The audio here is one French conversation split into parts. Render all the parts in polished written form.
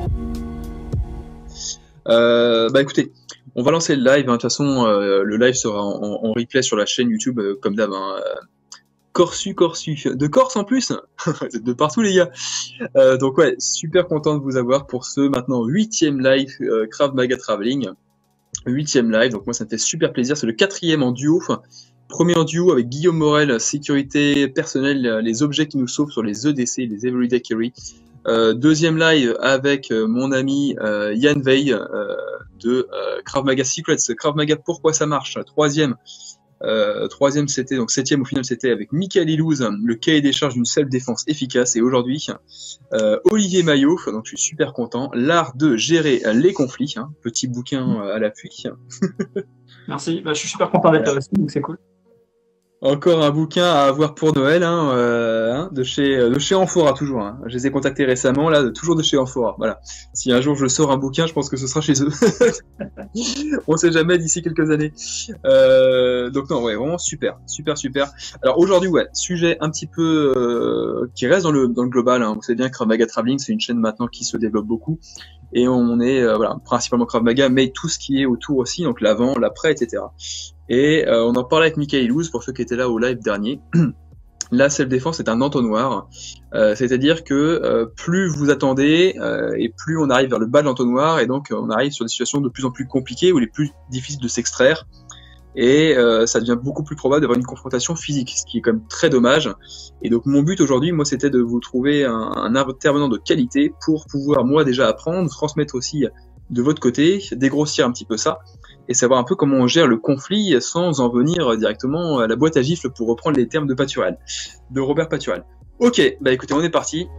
Bah écoutez, on va lancer le live, hein. De toute façon, le live sera en replay sur la chaîne YouTube, comme d'hab, hein. Corsu, de Corse en plus. Vous êtes de partout les gars. Donc ouais, super content de vous avoir pour ce maintenant 8e live Krav Maga Traveling. 8e live, donc moi ça me fait super plaisir, c'est le 4e en duo. Premier en duo avec Guillaume Morel, sécurité personnelle, les objets qui nous sauvent sur les EDC, les Everyday Carry. Deuxième live avec mon ami Yann Veil de Krav Maga Secrets, Krav Maga Pourquoi ça marche. Troisième c'était, donc 7e au final, c'était avec Michael Ilouz, le cahier des charges d'une self-défense efficace. Et aujourd'hui, Olivier Maillot, donc je suis super content, l'art de gérer les conflits, hein, petit bouquin à l'appui. Merci, bah, je suis super content d'être là aussi, donc c'est cool. Encore un bouquin à avoir pour Noël, hein, de chez Amphora toujours. Hein. Je les ai contactés récemment, là, toujours de chez Amphora. Voilà. Si un jour je sors un bouquin, je pense que ce sera chez eux. On sait jamais d'ici quelques années. Donc non, ouais, vraiment super. Alors aujourd'hui, ouais, sujet un petit peu qui reste dans le global. Hein. Vous savez bien que Krav Maga Traveling, c'est une chaîne maintenant qui se développe beaucoup. Et on est voilà, principalement Krav Maga, mais tout ce qui est autour aussi, donc l'avant, l'après, etc. Et on en parlait avec Michael Ilouz, pour ceux qui étaient là au live dernier. La self-défense est un entonnoir, c'est-à-dire que plus vous attendez et plus on arrive vers le bas de l'entonnoir, et donc on arrive sur des situations de plus en plus compliquées ou les plus difficiles de s'extraire, et ça devient beaucoup plus probable d'avoir une confrontation physique, ce qui est quand même très dommage. Et donc mon but aujourd'hui, moi, c'était de vous trouver un intervenant de qualité pour pouvoir, moi, déjà apprendre, transmettre aussi de votre côté, dégrossir un petit peu ça, et savoir un peu comment on gère le conflit sans en venir directement à la boîte à gifles, pour reprendre les termes de Paturel, de Robert Paturel. Ok, bah écoutez, on est parti.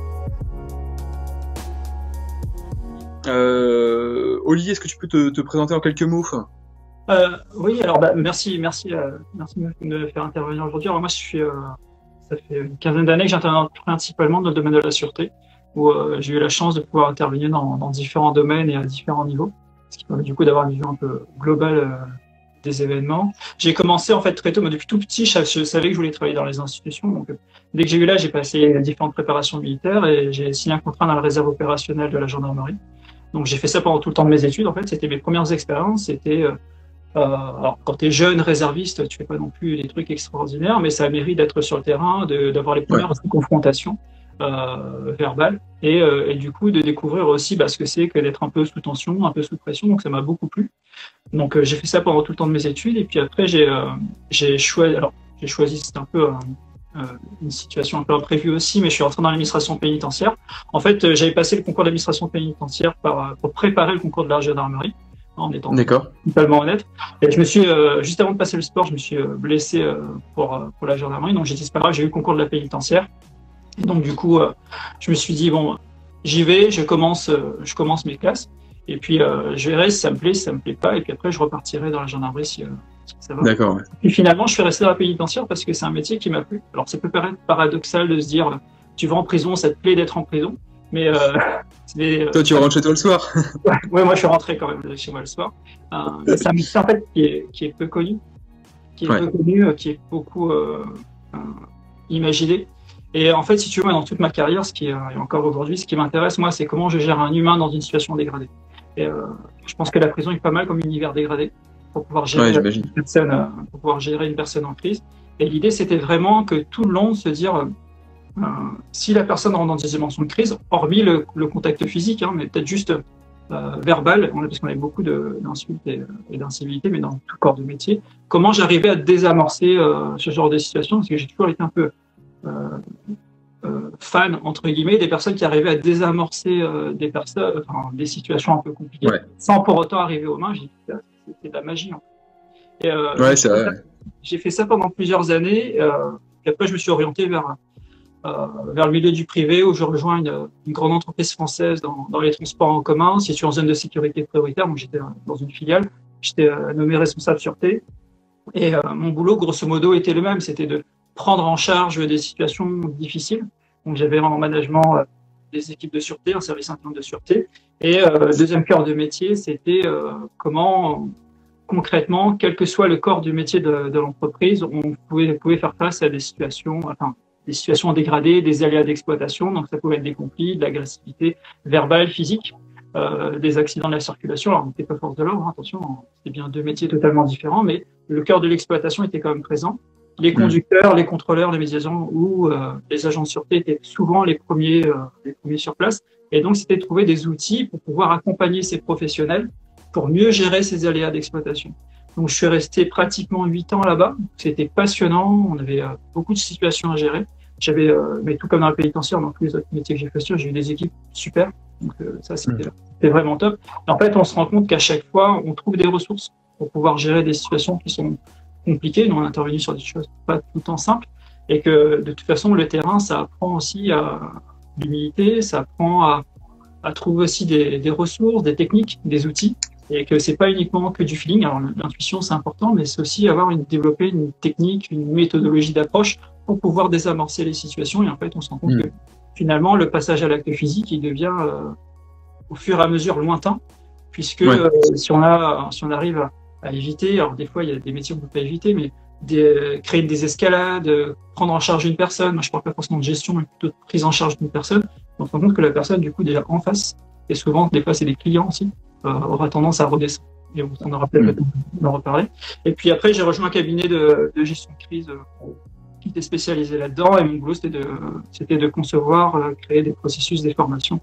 Olivier, est-ce que tu peux te présenter en quelques mots? Oui, alors bah, merci de me faire intervenir aujourd'hui. Alors moi, ça fait une quinzaine d'années que j'interviens principalement dans le domaine de la sûreté, où j'ai eu la chance de pouvoir intervenir dans différents domaines et à différents niveaux, ce qui permet du coup d'avoir une vision un peu globale des événements. J'ai commencé en fait très tôt, mais depuis tout petit, je savais que je voulais travailler dans les institutions. Donc dès que j'ai eu l'âge, j'ai passé différentes préparations militaires et j'ai signé un contrat dans la réserve opérationnelle de la gendarmerie. Donc j'ai fait ça pendant tout le temps de mes études. En fait, c'était mes premières expériences. C'était alors, quand tu es jeune réserviste, tu fais pas non plus des trucs extraordinaires, mais ça mérite d'être sur le terrain, d'avoir les premières confrontations verbales et du coup de découvrir aussi ce que c'est que d'être un peu sous tension, un peu sous pression. Donc ça m'a beaucoup plu. Donc j'ai fait ça pendant tout le temps de mes études et puis après j'ai choisi, c'est un peu une situation un peu imprévue aussi, mais je suis rentré dans l'administration pénitentiaire. En fait, j'avais passé le concours d'administration pénitentiaire pour préparer le concours de la gendarmerie, en étant totalement honnête. Et je me suis, juste avant de passer le sport, je me suis blessé pour la gendarmerie. Donc j'ai dit, c'est pas grave, j'ai eu le concours de la pénitentiaire. Et donc du coup, je me suis dit, bon, j'y vais, je commence mes classes. Et puis je verrai si ça me plaît, si ça me plaît pas. Et puis après, je repartirai dans la gendarmerie si ça va. D'accord. Et finalement, je suis resté dans la pénitentiaire parce que c'est un métier qui m'a plu. Alors ça peut paraître paradoxal de se dire, tu vas en prison, ça te plaît d'être en prison. Mais toi, tu rentres chez toi le soir. Ouais, moi je suis rentré quand même chez moi le soir. C'est un métier en fait qui est peu connu, qui est beaucoup imaginé. Et en fait, si tu veux, dans toute ma carrière, et encore aujourd'hui, ce qui m'intéresse, moi, c'est comment je gère un humain dans une situation dégradée. Et je pense que la prison est pas mal comme univers dégradé pour pouvoir gérer une personne en crise. Et l'idée, c'était vraiment que tout le long, se dire si la personne rentre dans des dimensions de crise, hormis le contact physique, hein, mais peut-être juste verbal, parce qu'on avait beaucoup d'insultes et d'incivilités, mais dans tout corps de métier, comment j'arrivais à désamorcer ce genre de situation, parce que j'ai toujours été un peu fan, entre guillemets, des personnes qui arrivaient à désamorcer des situations un peu compliquées, sans pour autant arriver aux mains. C'était de la magie. En fait. Et, c'est vrai. J'ai fait ça pendant plusieurs années, et après je me suis orienté vers le milieu du privé, où je rejoins une grande entreprise française dans les transports en commun, située en zone de sécurité prioritaire. Donc j'étais dans une filiale, j'étais nommé responsable sûreté. Et mon boulot, grosso modo, était le même, c'était de prendre en charge des situations difficiles. Donc j'avais en management des équipes de sûreté, un service interne de sûreté. Et le deuxième cœur de métier, c'était comment concrètement, quel que soit le corps du métier de l'entreprise, on pouvait faire face à des situations, des situations dégradées, des aléas d'exploitation. Donc ça pouvait être des conflits, de l'agressivité verbale, physique, des accidents de la circulation. Alors on n'était pas force de l'ordre, hein, attention, c'était bien deux métiers totalement différents, mais le cœur de l'exploitation était quand même présent. Les conducteurs, les contrôleurs, les médiateurs ou les agents de sûreté étaient souvent les premiers sur place. Et donc, c'était de trouver des outils pour pouvoir accompagner ces professionnels pour mieux gérer ces aléas d'exploitation. Donc, je suis resté pratiquement 8 ans là-bas. C'était passionnant. On avait beaucoup de situations à gérer. J'avais, mais tout comme dans la pénitentiaire, dans tous les autres métiers que j'ai fait, j'ai eu des équipes super. Donc, ça, c'était vraiment top. Et en fait, on se rend compte qu'à chaque fois, on trouve des ressources pour pouvoir gérer des situations qui sont compliqué, nous on a intervenu sur des choses pas tout le temps simples, et que de toute façon le terrain ça apprend aussi à l'humilité, ça apprend à trouver aussi des ressources, des techniques, des outils, et que c'est pas uniquement que du feeling. Alors l'intuition c'est important, mais c'est aussi développer une technique, une méthodologie d'approche pour pouvoir désamorcer les situations. Et en fait on se rend compte que finalement le passage à l'acte physique il devient au fur et à mesure lointain, puisque si on arrive à éviter, alors des fois il y a des métiers qu'on peut pas éviter, mais créer des escalades, prendre en charge une personne. Moi je parle pas forcément de gestion, mais plutôt de prise en charge d'une personne. On se rend compte que la personne du coup déjà en face, et souvent des fois c'est des clients aussi, aura tendance à redescendre. Et on aura peut-être d'en reparler. Et puis après j'ai rejoint un cabinet de gestion de crise qui était spécialisé là-dedans, et mon boulot c'était de concevoir, créer des processus, des formations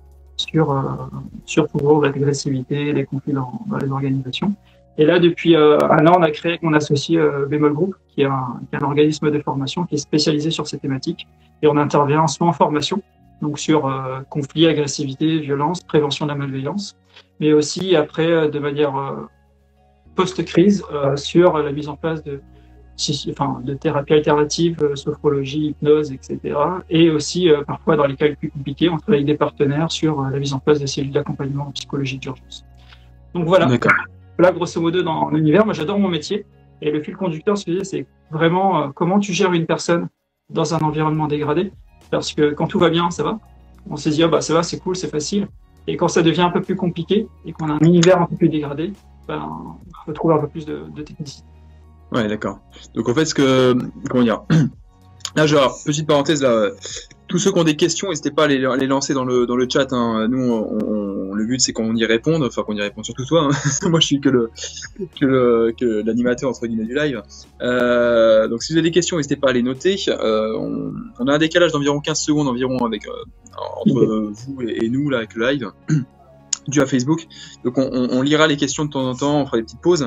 sur toujours l'agressivité, les conflits dans les organisations. Et là, depuis un an, on a créé avec mon associé Bémol Group, qui est un organisme de formation qui est spécialisé sur ces thématiques. Et on intervient soit en formation, donc sur conflits, agressivité, violence, prévention de la malveillance, mais aussi après, de manière post-crise, sur la mise en place de thérapies alternatives, sophrologie, hypnose, etc. Et aussi, parfois, dans les cas les plus compliqués, on travaille avec des partenaires sur la mise en place des cellules d'accompagnement en psychologie d'urgence. Donc voilà. D'accord. Là, grosso modo, dans l'univers, moi j'adore mon métier. Et le fil conducteur, c'est vraiment comment tu gères une personne dans un environnement dégradé. Parce que quand tout va bien, ça va. On se dit, ça va, c'est cool, c'est facile. Et quand ça devient un peu plus compliqué et qu'on a un univers un peu plus dégradé, on faut trouver un peu plus de technicité. Ouais, d'accord. Donc en fait, comment dire, là, genre, petite parenthèse, là, tous ceux qui ont des questions, n'hésitez pas à les lancer dans le chat. Hein. Nous, le but, c'est qu'on y réponde, enfin qu'on y réponde surtout toi. Hein. Moi, je suis que l'animateur entre guillemets du live. Donc, si vous avez des questions, n'hésitez pas à les noter. On a un décalage d'environ 15 secondes avec entre vous et nous là avec le live. Dû à Facebook. Donc on lira les questions de temps en temps, on fera des petites pauses.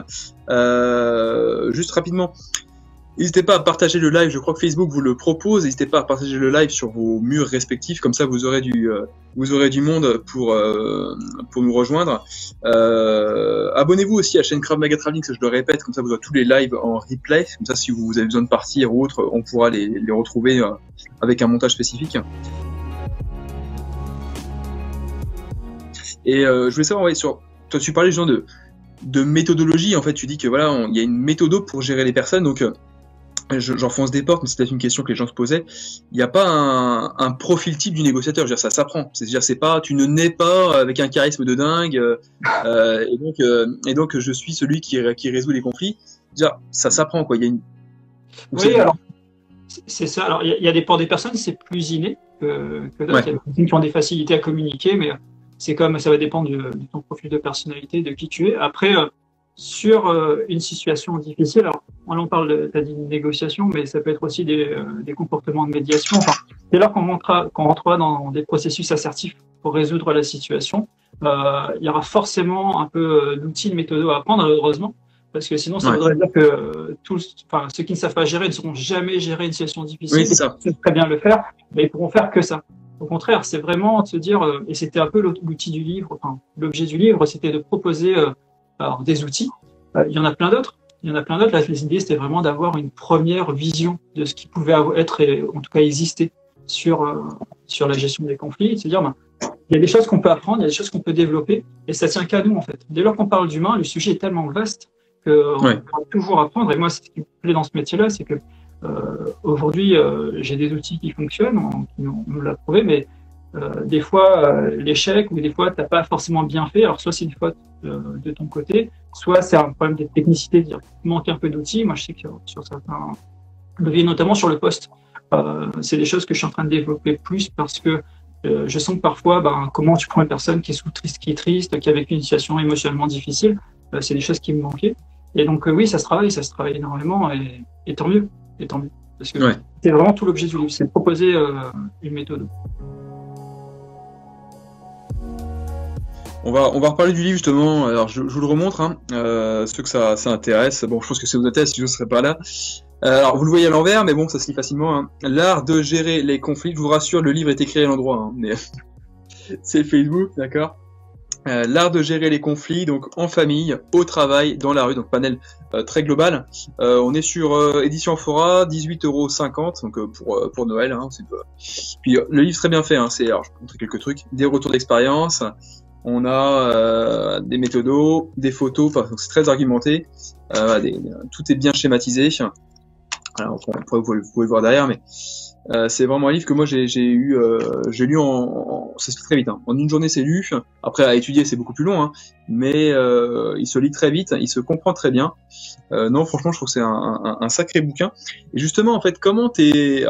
Juste rapidement, n'hésitez pas à partager le live, je crois que Facebook vous le propose. N'hésitez pas à partager le live sur vos murs respectifs, comme ça vous aurez du monde pour nous rejoindre. Abonnez-vous aussi à la chaîne Krav Maga Traveling, ça je le répète, comme ça vous aurez tous les lives en replay. Comme ça si vous avez besoin de partir ou autre, on pourra les retrouver avec un montage spécifique. Et je voulais savoir, toi tu parlais genre de méthodologie, en fait tu dis que voilà, il y a une méthode pour gérer les personnes, donc j'enfonce des portes, mais c'est peut-être une question que les gens se posaient. Il n'y a pas un profil type du négociateur, je veux dire, ça s'apprend. C'est-à-dire, c'est pas, tu ne nais pas avec un charisme de dingue, et donc je suis celui qui résout les conflits. Dire, ça s'apprend, quoi. Il y a une. Oui, alors c'est ça. Alors il y a des pour des personnes, c'est plus inné que d'autres. Ouais. Il y a des personnes qui ont des facilités à communiquer, mais c'est comme ça va dépendre de ton profil de personnalité, de qui tu es. Après, sur une situation difficile, alors on parle, t'as dit de négociation, mais ça peut être aussi des comportements de médiation. Enfin, dès lors qu'on rentrera dans des processus assertifs pour résoudre la situation, il y aura forcément un peu d'outils, de méthodes à apprendre, heureusement, parce que sinon ça voudrait dire que ceux qui ne savent pas gérer ne sauront jamais gérer une situation difficile. Oui, c'est ça. Ils savent très bien le faire, mais ils pourront faire que ça. Au contraire, c'est vraiment de se dire, et c'était un peu l'outil du livre, enfin l'objet du livre, c'était de proposer des outils. Il y en a plein d'autres. Là, l'idée, c'était vraiment d'avoir une première vision de ce qui pouvait être, et en tout cas exister sur la gestion des conflits, et de se dire, il y a des choses qu'on peut apprendre, il y a des choses qu'on peut développer, et ça tient qu'à nous, en fait. Dès lors qu'on parle d'humain, le sujet est tellement vaste qu'on peut toujours apprendre. Et moi, ce qui me plaît dans ce métier-là, c'est que aujourd'hui, j'ai des outils qui fonctionnent, on nous l'a prouvé, mais des fois, l'échec, ou des fois, tu n'as pas forcément bien fait. Alors, soit c'est une faute de ton côté, soit c'est un problème de technicité, c'est-à-dire qu'il manque un peu d'outils. Moi, je sais que sur certains leviers, notamment sur le poste, C'est des choses que je suis en train de développer plus parce que je sens que parfois, comment tu prends une personne qui est triste, qui a vécu une situation émotionnellement difficile, c'est des choses qui me manquaient. Et donc oui, ça se travaille énormément et tant mieux, parce que c'est vraiment tout l'objet du livre, c'est de proposer une méthode. On va reparler du livre justement. Alors je vous le remontre, hein. Ceux que ça intéresse. Bon, je pense que ça vous intéresse, si je ne serais pas là. Alors vous le voyez à l'envers, mais bon, ça se lit facilement, hein. L'art de gérer les conflits. Je vous rassure, le livre est écrit à l'endroit, hein, mais c'est Facebook, d'accord. L'art de gérer les conflits, donc en famille, au travail, dans la rue, donc panel très global. On est sur édition Amphora, 18,50 €, donc pour Noël. Hein, Puis le livre très bien fait. Hein, alors je vais vous montrer quelques trucs, des retours d'expérience. On a des méthodos, des photos, donc c'est très argumenté. Tout est bien schématisé. Alors, vous pouvez voir derrière, mais c'est vraiment un livre que moi j'ai lu ça se lit très vite, hein. En une journée c'est lu. Après à étudier c'est beaucoup plus long, hein, mais il se lit très vite, il se comprend très bien. Non, franchement je trouve que c'est un sacré bouquin. Et justement en fait comment t'es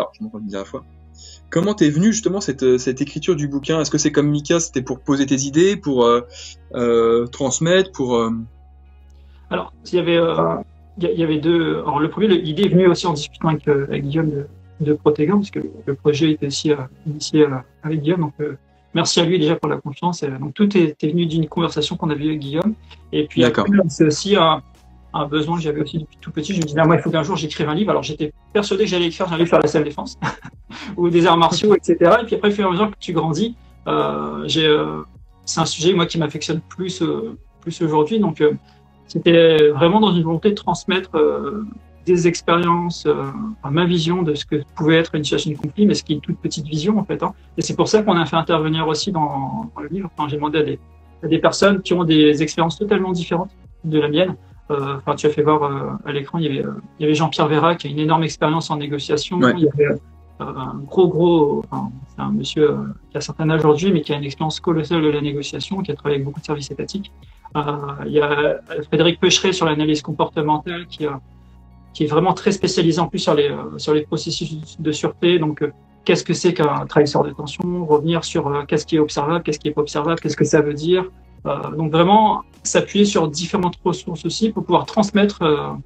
venu justement cette écriture du bouquin? Est-ce que c'est comme Mika, c'était pour poser tes idées, pour transmettre, Alors il y avait deux. Alors le premier, l'idée est venue aussi en discutant avec Guillaume de Protégan, parce que le projet était aussi initié avec Guillaume. Donc merci à lui déjà pour la confiance. Donc tout est venu d'une conversation qu'on avait eu avec Guillaume. Et puis après, c'est aussi un besoin que j'avais aussi depuis tout petit. Je me disais, moi, il faut qu'un jour j'écrive un livre. Alors j'étais persuadé que j'allais faire la salle défense ou des arts martiaux, etc. Et puis après, au fur et à mesure que tu grandis, c'est un sujet moi qui m'affectionne plus aujourd'hui. Donc c'était vraiment dans une volonté de transmettre des expériences, ma vision de ce que pouvait être une situation de conflit, mais ce qui est une toute petite vision en fait. Hein. Et c'est pour ça qu'on a fait intervenir aussi dans le livre. Enfin, j'ai demandé à des personnes qui ont des expériences totalement différentes de la mienne. Tu as fait voir à l'écran, il y avait Jean-Pierre Vera qui a une énorme expérience en négociation. Il y avait un c'est un monsieur qui a un certain âge aujourd'hui, mais qui a une expérience colossale de la négociation, qui a travaillé avec beaucoup de services étatiques. Il y a Frédéric Pecheret sur l'analyse comportementale, qui est vraiment très spécialisé en plus sur les processus de sûreté. Donc, qu'est-ce que c'est qu'un trahisseur de tension? Revenir sur qu'est-ce qui est observable, qu'est-ce qui est pas observable, qu'est-ce que ça veut dire. Donc, vraiment s'appuyer sur différentes ressources aussi pour pouvoir transmettre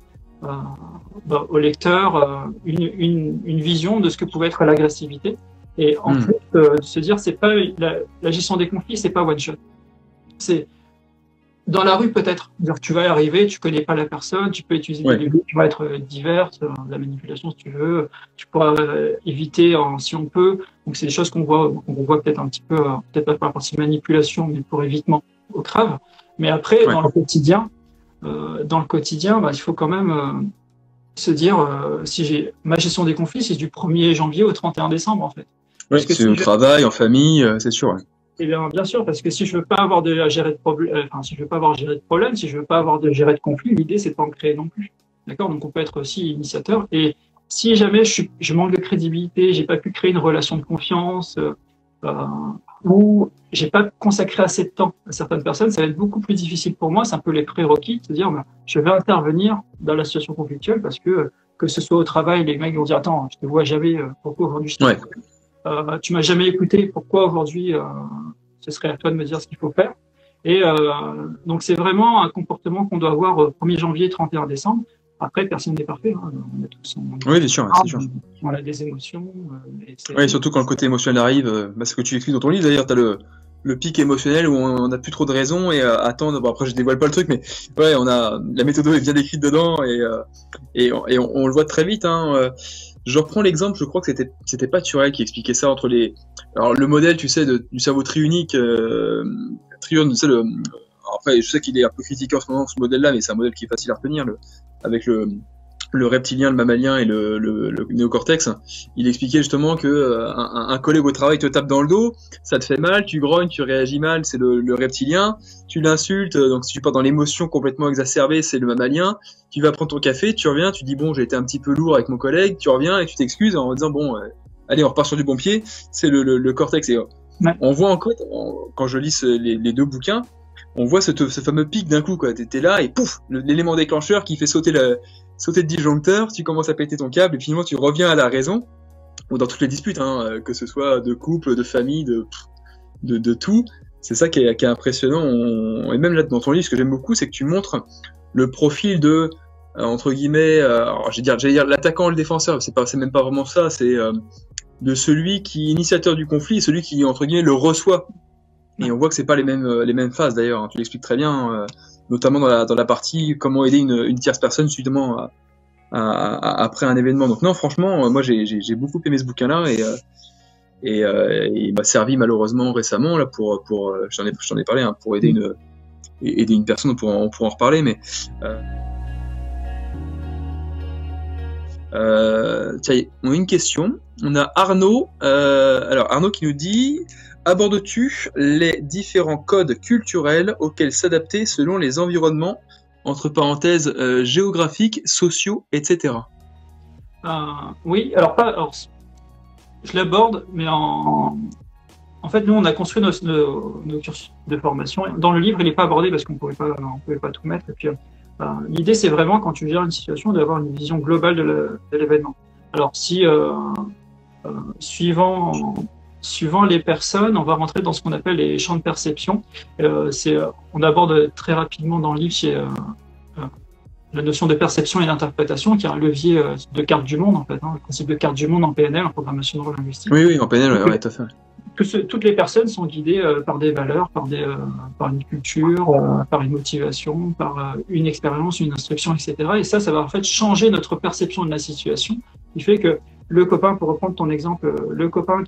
au lecteur une vision de ce que pouvait être l'agressivité. Et en plus, de se dire, c'est pas la gestion des conflits, c'est pas one shot. C'est dans la rue peut-être. Tu vas arriver, tu connais pas la personne, tu peux utiliser des leviers qui vont être diverses, la manipulation si tu veux, tu pourras éviter si on peut. Donc c'est des choses qu'on voit peut-être un petit peu, peut-être pas pour la partie manipulation, mais pour évitement au crave. Mais après, dans le quotidien, il faut quand même se dire si j'ai ma gestion des conflits, c'est du 1er janvier au 31 décembre en fait. Oui, c'est au travail, en famille, c'est sûr. Ouais. Eh bien sûr, parce que si je veux pas avoir de gérer de problème, si je veux pas avoir géré de problème, si je veux pas avoir de gérer de conflit, l'idée c'est de pas en créer non plus. D'accord? Donc on peut être aussi initiateur. Et si jamais je manque de crédibilité, j'ai pas pu créer une relation de confiance, ou j'ai pas consacré assez de temps à certaines personnes, ça va être beaucoup plus difficile pour moi. C'est un peu les prérequis de se dire, je vais intervenir dans la situation conflictuelle parce que ce soit au travail, les mecs vont dire, attends, je te vois jamais, pourquoi aujourd'hui je te tu m'as jamais écouté, pourquoi aujourd'hui ce serait à toi de me dire ce qu'il faut faire. Et donc c'est vraiment un comportement qu'on doit avoir 1er janvier, 31 décembre. Après, personne n'est parfait. Hein. On a tous oui, bien sûr, c'est sûr. On a des émotions. Oui, surtout quand le côté émotionnel arrive. C'est ce que tu expliques dans ton livre. D'ailleurs, tu as le pic émotionnel où on n'a plus trop de raison et attendre. Bon, après, je dévoile pas le truc, mais ouais, la méthode est bien décrite dedans et on le voit très vite. Hein. Je reprends l'exemple, je crois que c'était Paturel qui expliquait ça entre alors le modèle, tu sais, du cerveau triunique, triune, tu sais, après, je sais qu'il est un peu critiqué en ce moment, ce modèle-là, mais c'est un modèle qui est facile à retenir, avec le reptilien, le mammalien et le néocortex. Il expliquait justement que un collègue au travail te tape dans le dos, ça te fait mal, tu grognes, tu réagis mal, c'est le reptilien, tu l'insultes, donc si tu pars dans l'émotion complètement exacerbée, c'est le mammalien, tu vas prendre ton café, tu reviens, tu dis bon, j'ai été un petit peu lourd avec mon collègue, tu reviens et tu t'excuses en disant bon, allez, on repart sur du bon pied, c'est le cortex. Et on voit encore, quand je lis les deux bouquins, on voit ce fameux pic d'un coup, quoi. T'es là et pouf, l'élément déclencheur qui fait sauter le disjoncteur, tu commences à péter ton câble et finalement tu reviens à la raison. ou dans toutes les disputes, hein, que ce soit de couple, de famille, de tout. C'est ça qui est impressionnant. Et même là, dans ton livre, ce que j'aime beaucoup, c'est que tu montres le profil de, entre guillemets, alors, j'allais dire l'attaquant, le défenseur. C'est même pas vraiment ça. C'est de celui qui est initiateur du conflit et celui qui, entre guillemets, le reçoit. Et on voit que c'est pas les mêmes phases d'ailleurs. Hein. Tu l'expliques très bien, notamment dans la partie comment aider une tierce personne subitement après un événement. Donc non, franchement, moi j'ai beaucoup aimé ce bouquin-là et il m'a servi malheureusement récemment là pour j'en ai parlé hein, pour aider une personne. On pourra en reparler, mais tiens, on a une question. On a Arnaud. Alors Arnaud qui nous dit: abordes-tu les différents codes culturels auxquels s'adapter selon les environnements, entre parenthèses géographiques, sociaux, etc. Oui, alors je l'aborde, mais en fait, nous, on a construit nos cursus de formation. Dans le livre, il n'est pas abordé parce qu'on pouvait pas tout mettre. Et puis, l'idée, c'est vraiment, quand tu gères une situation, d'avoir une vision globale de l'événement. Alors, si suivant les personnes, on va rentrer dans ce qu'on appelle les champs de perception. On aborde très rapidement dans le livre la notion de perception et d'interprétation, qui est un levier de carte du monde, en fait, hein, le principe de carte du monde en PNL, en programmation neurolinguistique. Oui, en PNL, oui, tout à fait. Toutes les personnes sont guidées par des valeurs, par une culture, par une motivation, par une expérience, une instruction, etc. Et ça va en fait changer notre perception de la situation. Il fait que le copain, pour reprendre ton exemple, le copain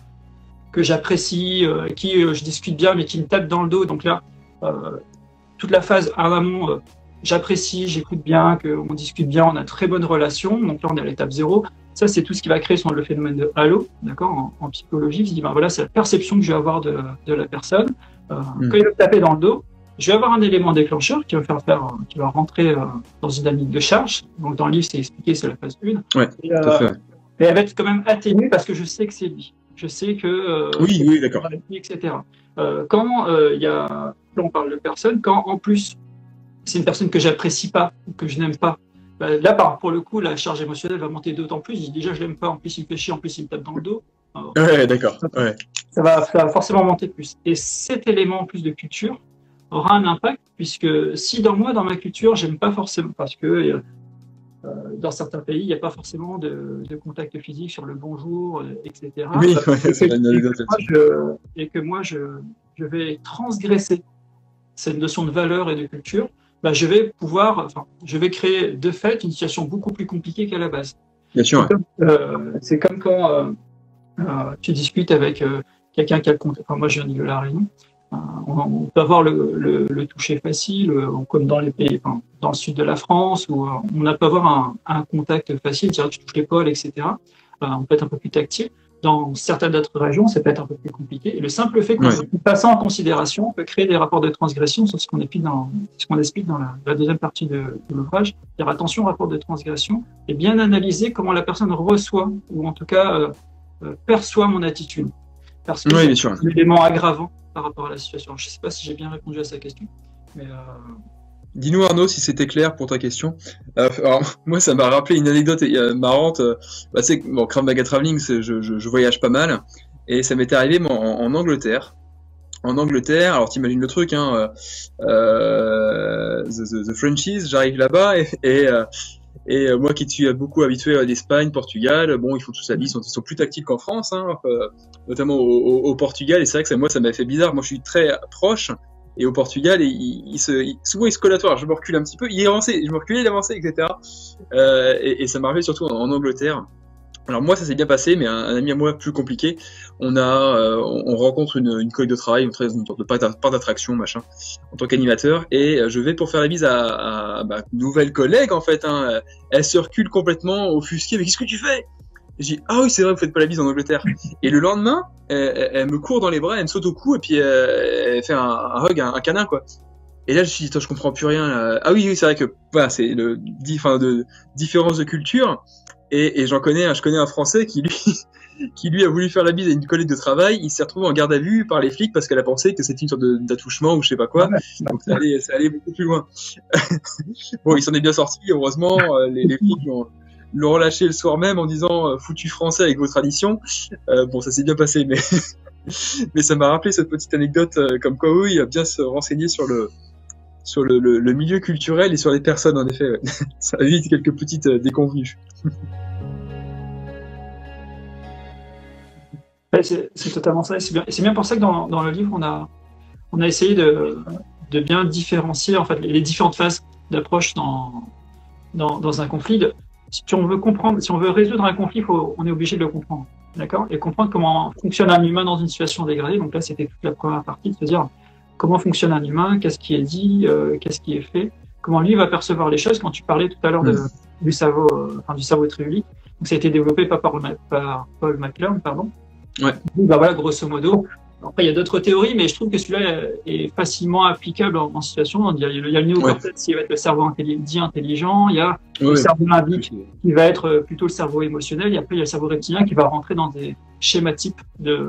que j'apprécie, je discute bien, mais qui me tape dans le dos. Donc là, toute la phase en amont, j'apprécie, j'écoute bien, qu'on discute bien, on a une très bonne relation. Donc là, on est à l'étape 0. Ça, c'est tout ce qui va créer le phénomène de halo, d'accord, en psychologie. Je dis, ben voilà, c'est la perception que je vais avoir de la personne. Quand il va me taper dans le dos, je vais avoir un élément déclencheur qui va rentrer dans une dynamique de charge. Donc dans le livre, c'est expliqué, c'est la phase 1. Ouais, tout à fait. Et elle va être quand même atténuée parce que je sais que c'est lui. Je sais que oui, d'accord. Etc. Quand là, on parle de personne, quand en plus c'est une personne que j'apprécie pas ou que je n'aime pas, là pour le coup la charge émotionnelle va monter d'autant plus. Je dis déjà je l'aime pas, en plus il me fait chier, en plus il me tape dans le dos. Ouais, d'accord. Ouais. Ça va forcément monter plus. Et cet élément en plus de culture aura un impact, puisque si dans ma culture j'aime pas forcément, parce que dans certains pays, il n'y a pas forcément de contact physique sur le bonjour, etc. Oui, c'est une anecdote. Et que moi, je vais transgresser cette notion de valeur et de culture, je vais créer de fait une situation beaucoup plus compliquée qu'à la base. Bien sûr. C'est comme quand tu discutes avec quelqu'un qui a le contact. Enfin, moi, je viens de La Réunion. On peut avoir le toucher facile, comme dans les pays, dans le sud de la France, où on peut avoir un contact facile, tu touches l'épaule, etc. On peut être un peu plus tactile. Dans certaines autres régions, ça peut être un peu plus compliqué. Et le simple fait qu'on passe en considération peut créer des rapports de transgression, c'est ce qu'on explique dans la deuxième partie de l'ouvrage. Dire attention, rapport de transgression, et bien analyser comment la personne reçoit, ou en tout cas perçoit mon attitude. Parce que c'est un élément aggravant par rapport à la situation. Je ne sais pas si j'ai bien répondu à sa question. Mais dis-nous Arnaud si c'était clair pour ta question. Alors, moi ça m'a rappelé une anecdote marrante. C'est bon, Krav Maga Traveling, je voyage pas mal et ça m'était arrivé en Angleterre. En Angleterre, alors t'imagines le truc, hein, the Frenchies, j'arrive là-bas et moi qui suis beaucoup habitué à l'Espagne, Portugal, bon, ils font tout ça, ils sont plus tactiles qu'en France, hein, notamment au Portugal, et c'est vrai que moi ça m'a fait bizarre. Moi je suis très proche, et au Portugal, souvent ils se collent à toi. Je me recule un petit peu, il avançait, je me reculais, il avançait, etc. Et ça m'arrivait surtout en Angleterre. Alors moi ça s'est bien passé, mais un ami à moi plus compliqué. On rencontre une collègue de travail, on travaille dans une sorte de parc d'attraction, machin, en tant qu'animateur, et je vais pour faire la bise à une nouvelle collègue en fait. Hein. Elle se recule complètement offusquée. Mais qu'est-ce que tu fais? J'ai dit, ah oui, c'est vrai, vous faites pas la bise en Angleterre. Et le lendemain, elle me court dans les bras, elle me saute au cou, et puis elle fait un hug, un câlin, quoi. Et là, je me suis dit, je comprends plus rien. Là. Ah oui, c'est vrai que voilà, c'est de différence de culture. Et je connais un Français qui lui a voulu faire la bise à une collègue de travail. Il s'est retrouvé en garde à vue par les flics parce qu'elle a pensé que c'était une sorte d'attouchement ou je sais pas quoi. Donc ça allait beaucoup plus loin. Bon, il s'en est bien sorti, heureusement. Les flics le relâcher le soir même en disant foutu français avec vos traditions. Bon, ça s'est bien passé, mais mais ça m'a rappelé cette petite anecdote comme quoi oui, il a bien se renseigner sur le milieu culturel et sur les personnes, en effet. Ouais. Ça évite quelques petites déconvenues. Ouais, c'est totalement ça. C'est bien pour ça que dans le livre, on a essayé de bien différencier en fait, les différentes phases d'approche dans un conflit. Si on veut comprendre, si on veut résoudre un conflit, on est obligé de le comprendre. D'accord? Et comprendre comment fonctionne un humain dans une situation dégradée. Donc là, c'était toute la première partie de se dire comment fonctionne un humain, qu'est-ce qui est dit, qu'est-ce qui est fait, comment lui va percevoir les choses. Quand tu parlais tout à l'heure du cerveau triulique, donc ça a été développé par Paul McClure, pardon. Ouais. Bah voilà, grosso modo. Après, il y a d'autres théories, mais je trouve que celui-là est facilement applicable en situation. Il y a le néocortex qui va être le cerveau dit intelligent, il y a le cerveau limbique qui va être plutôt le cerveau émotionnel, et après il y a le cerveau reptilien qui va rentrer dans des schémas types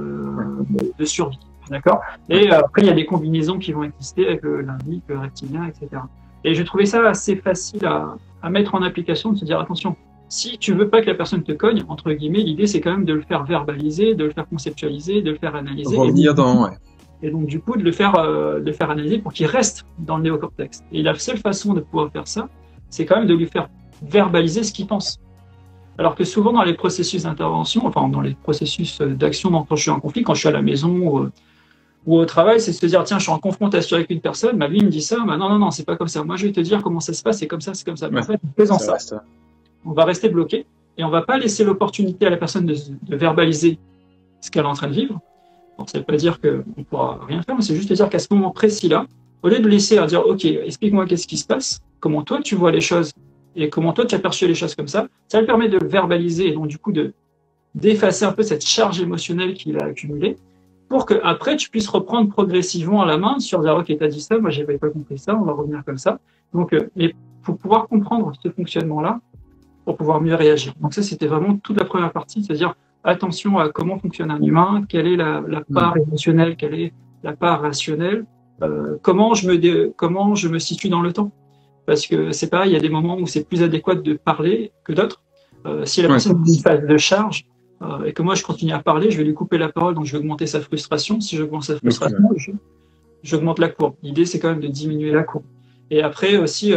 de survie. D'accord? Et après, il y a des combinaisons qui vont exister avec le limbique, le reptilien, etc. Et j'ai trouvé ça assez facile à mettre en application, de se dire attention, si tu veux pas que la personne te cogne, entre guillemets, l'idée c'est quand même de le faire verbaliser, de le faire conceptualiser, de le faire analyser. Revenir dans, ouais. Et donc du coup de le faire analyser pour qu'il reste dans le néocortex. Et la seule façon de pouvoir faire ça, c'est quand même de lui faire verbaliser ce qu'il pense. Alors que souvent dans les processus d'intervention, enfin dans les processus d'action quand je suis en conflit, quand je suis à la maison ou au travail, c'est de se dire tiens, je suis en confrontation avec une personne, lui il me dit ça, non, c'est pas comme ça. Moi je vais te dire comment ça se passe, c'est comme ça, c'est comme ça. Mais en fait, en faisant ça, on va rester bloqué et on va pas laisser l'opportunité à la personne de verbaliser ce qu'elle est en train de vivre. Donc, ça veut pas dire qu'on pourra rien faire, mais c'est juste dire qu'à ce moment précis-là, au lieu de laisser à dire, OK, explique-moi qu'est-ce qui se passe, comment toi tu vois les choses et comment toi tu as perçu les choses comme ça lui permet de le verbaliser et donc du coup d'effacer un peu cette charge émotionnelle qu'il a accumulée pour que après tu puisses reprendre progressivement à la main sur dire, OK, t'as dit ça, moi j'avais pas compris ça, on va revenir comme ça. Donc, mais pour pouvoir comprendre ce fonctionnement-là, pour pouvoir mieux réagir. Donc ça, c'était vraiment toute la première partie, c'est-à-dire attention à comment fonctionne un humain, quelle est la part émotionnelle, quelle est la part rationnelle, comment je me situe dans le temps. Parce que c'est pareil, il y a des moments où c'est plus adéquat de parler que d'autres. Si la personne est dans une phase de charge et que moi je continue à parler, je vais lui couper la parole, donc je vais augmenter sa frustration. Si j'augmente sa frustration, j'augmente la courbe. L'idée, c'est quand même de diminuer la courbe. Et après aussi,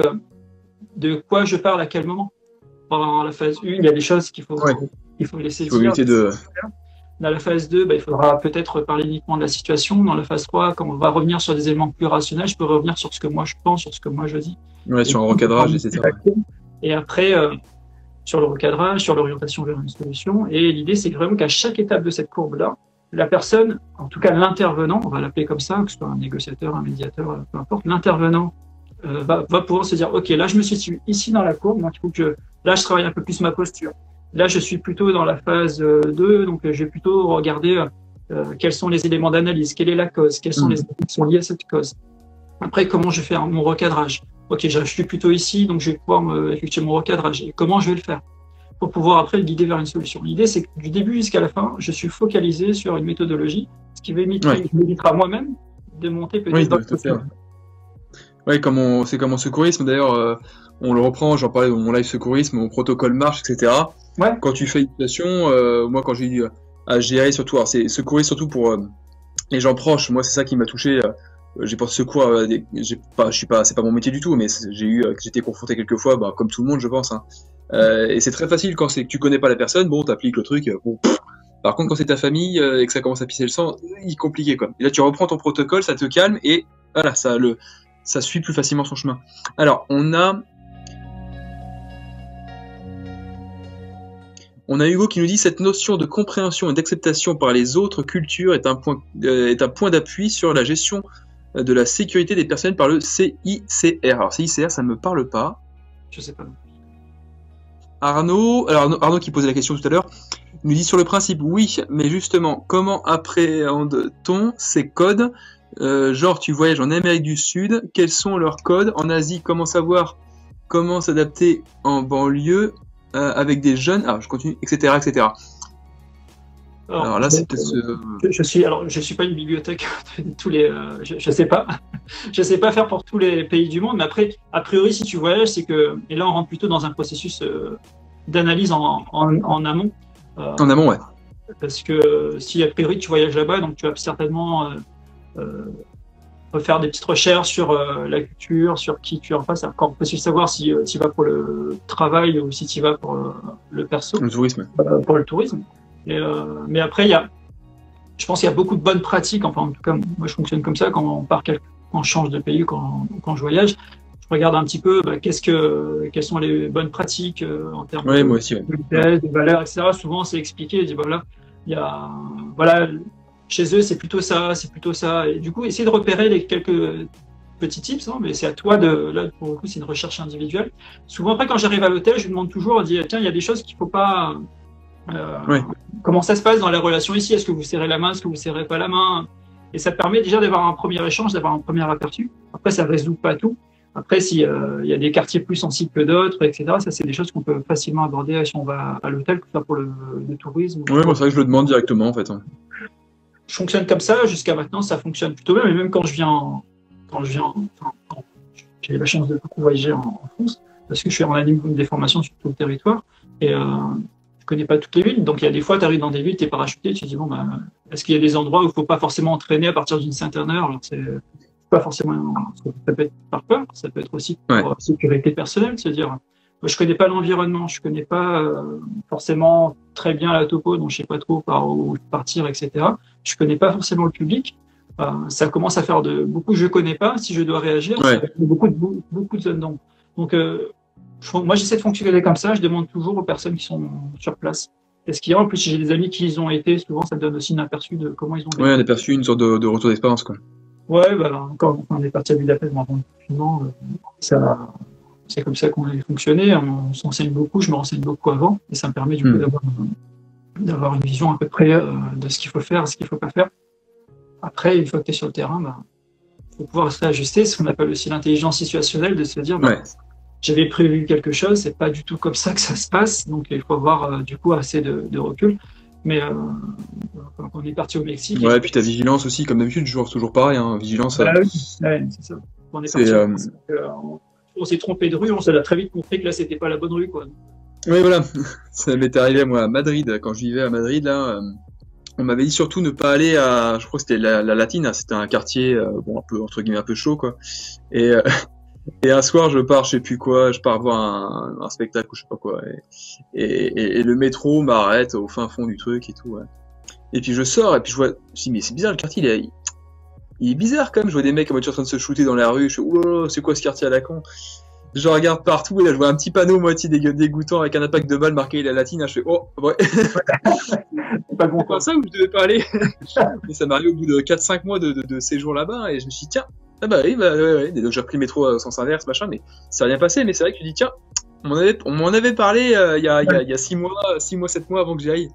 de quoi je parle à quel moment. Pendant la phase 1, il y a des choses qu'il faut laisser dire. Dans la phase 2, il faudra peut-être parler uniquement de la situation. Dans la phase 3, quand on va revenir sur des éléments plus rationnels, je peux revenir sur ce que moi je pense, sur ce que moi je dis. Ouais, sur un recadrage, etc. Et après, sur le recadrage, sur l'orientation vers une solution. Et l'idée, c'est vraiment qu'à chaque étape de cette courbe-là, la personne, en tout cas l'intervenant, on va l'appeler comme ça, que ce soit un négociateur, un médiateur, peu importe, l'intervenant va pouvoir se dire, OK, là, je me situe ici dans la courbe, donc il faut que là, je travaille un peu plus ma posture. Là, je suis plutôt dans la phase 2, donc je vais plutôt regarder quels sont les éléments d'analyse, quelle est la cause, quels sont les éléments qui sont liés à cette cause. Après, comment je fais mon recadrage. OK, je suis plutôt ici, donc je vais pouvoir effectuer mon recadrage. Et comment je vais le faire pour pouvoir après le guider vers une solution. L'idée, c'est que du début jusqu'à la fin, je suis focalisé sur une méthodologie, ce qui m'évitera moi-même de monter peut-être d'autres choses. Oui, c'est comme en secourisme, d'ailleurs, on le reprend, j'en parlais dans mon live secourisme, mon protocole marche, etc. Ouais. Quand tu fais une situation, moi quand j'ai eu à gérer surtout, alors c'est secourir surtout pour les gens proches, moi c'est ça qui m'a touché, j'ai pensé secours, c'est pas mon métier du tout, mais j'étais confronté quelques fois, comme tout le monde je pense, hein. Et c'est très facile quand c'est que tu connais pas la personne, bon t'appliques le truc, bon. Par contre quand c'est ta famille et que ça commence à pisser le sang, il est compliqué quoi. Et là tu reprends ton protocole, ça te calme et voilà, ça suit plus facilement son chemin. Alors, on a Hugo qui nous dit cette notion de compréhension et d'acceptation par les autres cultures est un point d'appui sur la gestion de la sécurité des personnes par le CICR. Alors, CICR, ça ne me parle pas. Je sais pas. Arnaud qui posait la question tout à l'heure, nous dit sur le principe, oui, mais justement, comment appréhende-t-on ces codes ? Genre, tu voyages en Amérique du Sud, quels sont leurs codes ? En Asie, comment savoir comment s'adapter en banlieue avec des jeunes ? Alors, je continue, etc., etc. Alors là, c'est peut-être je suis pas une bibliothèque de tous les. Je sais pas. Je sais pas faire pour tous les pays du monde, mais après, a priori, si tu voyages, c'est que. Et là, on rentre plutôt dans un processus d'analyse en amont. En amont, ouais. Parce que si a priori tu voyages là-bas, donc tu vas certainement refaire des petites recherches sur la culture, sur qui tu es en face. Encore possible de savoir si tu vas pour le travail ou si tu vas pour le perso. Le tourisme. Pour le tourisme. Mais après, je pense qu'il y a beaucoup de bonnes pratiques. Enfin, en tout cas, moi je fonctionne comme ça quand on part, quand on change de pays, quand je voyage. Je regarde un petit peu quelles sont les bonnes pratiques en termes moi aussi, de valeurs, etc. Souvent, c'est expliqué. Je dis, voilà, chez eux, c'est plutôt ça, c'est plutôt ça. Et du coup, essayer de repérer les quelques petits tips, hein, mais c'est à toi là, pour le coup, c'est une recherche individuelle. Souvent, après, quand j'arrive à l'hôtel, je lui demande toujours, je dis, tiens, il y a des choses qu'il faut pas. Comment ça se passe dans les relations ici? Est-ce que vous serrez la main? Est-ce que vous serrez pas la main? Et ça permet déjà d'avoir un premier échange, d'avoir un premier aperçu. Après, ça résout pas tout. Après, s'il y a des quartiers plus sensibles que d'autres, etc., ça, c'est des choses qu'on peut facilement aborder si on va à l'hôtel, que ce soit pour le tourisme. Oui, c'est vrai que je le demande directement, en fait. Je fonctionne comme ça. Jusqu'à maintenant, ça fonctionne plutôt bien. Et même quand j'ai la chance de beaucoup voyager en France, parce que je suis en anime des formations sur tout le territoire, et je connais pas toutes les villes. Donc, il y a des fois, tu arrives dans des villes, tu es parachuté, tu te dis, bon, est-ce qu'il y a des endroits où il faut pas forcément entraîner à partir d'une certaine heure? Alors, c'est pas forcément, ça peut être par peur, ça peut être aussi pour sécurité personnelle, se dire, moi, je connais pas l'environnement, je connais pas forcément très bien la topo, donc je sais pas trop par où partir, etc. Je connais pas forcément le public. Ça commence à faire beaucoup je connais pas. Si je dois réagir, ça fait beaucoup de zones d'ombre. Donc, moi, j'essaie de fonctionner comme ça. Je demande toujours aux personnes qui sont sur place. Est-ce qu'il y a, en plus, j'ai des amis qui y ont été, souvent, ça me donne aussi un aperçu de comment ils ont vécu. Oui, un aperçu, une sorte de retour d'expérience, quoi. Ouais, quand on est parti à Budapest avant le confinement, c'est comme ça qu'on a fonctionné. On s'enseigne beaucoup, je me renseigne beaucoup avant, et ça me permet du coup d'avoir une vision à peu près de ce qu'il faut faire, ce qu'il ne faut pas faire. Après, une fois que tu es sur le terrain, il faut pouvoir se réajuster, ce qu'on appelle aussi l'intelligence situationnelle, de se dire j'avais prévu quelque chose, c'est pas du tout comme ça que ça se passe, donc il faut avoir du coup assez de recul. Mais quand on est parti au Mexique. Ouais, et puis ta vigilance aussi, comme d'habitude, toujours pareil, hein, vigilance. Oui, c'est ça. On est parti on s'est trompé de rue, on s'est très vite compris que là, c'était pas la bonne rue, quoi. Oui, voilà. Ça m'est arrivé, moi, à Madrid. Quand je vivais à Madrid, là, on m'avait dit surtout ne pas aller à, je crois que c'était la Latine, hein, c'était un quartier, un peu, entre guillemets, un peu chaud, quoi. Et un soir, je pars, je sais plus quoi, je pars voir un spectacle ou je sais pas quoi. Et le métro m'arrête au fin fond du truc et tout, ouais. Et puis je sors, et puis je me dis, mais c'est bizarre, le quartier, il est bizarre quand même. Je vois des mecs en voiture en train de se shooter dans la rue, je fais, oh, c'est quoi ce quartier à la con? Je regarde partout, et là, je vois un petit panneau moitié dégoûtant avec un impact de balle marqué la Latine, hein, je fais, oh, ouais. C'est pas bon, quoi. C'est ça où je devais pas aller. Et ça m'arrive au bout de 4-5 mois de séjour là-bas, et je me suis dit, tiens, ah bah oui, ouais. Donc j'ai repris le métro au sens inverse, machin, mais ça n'a rien passé. Mais c'est vrai que tu dis, tiens, on m'en avait parlé il y a 6 mois, 7 mois avant que j'y aille.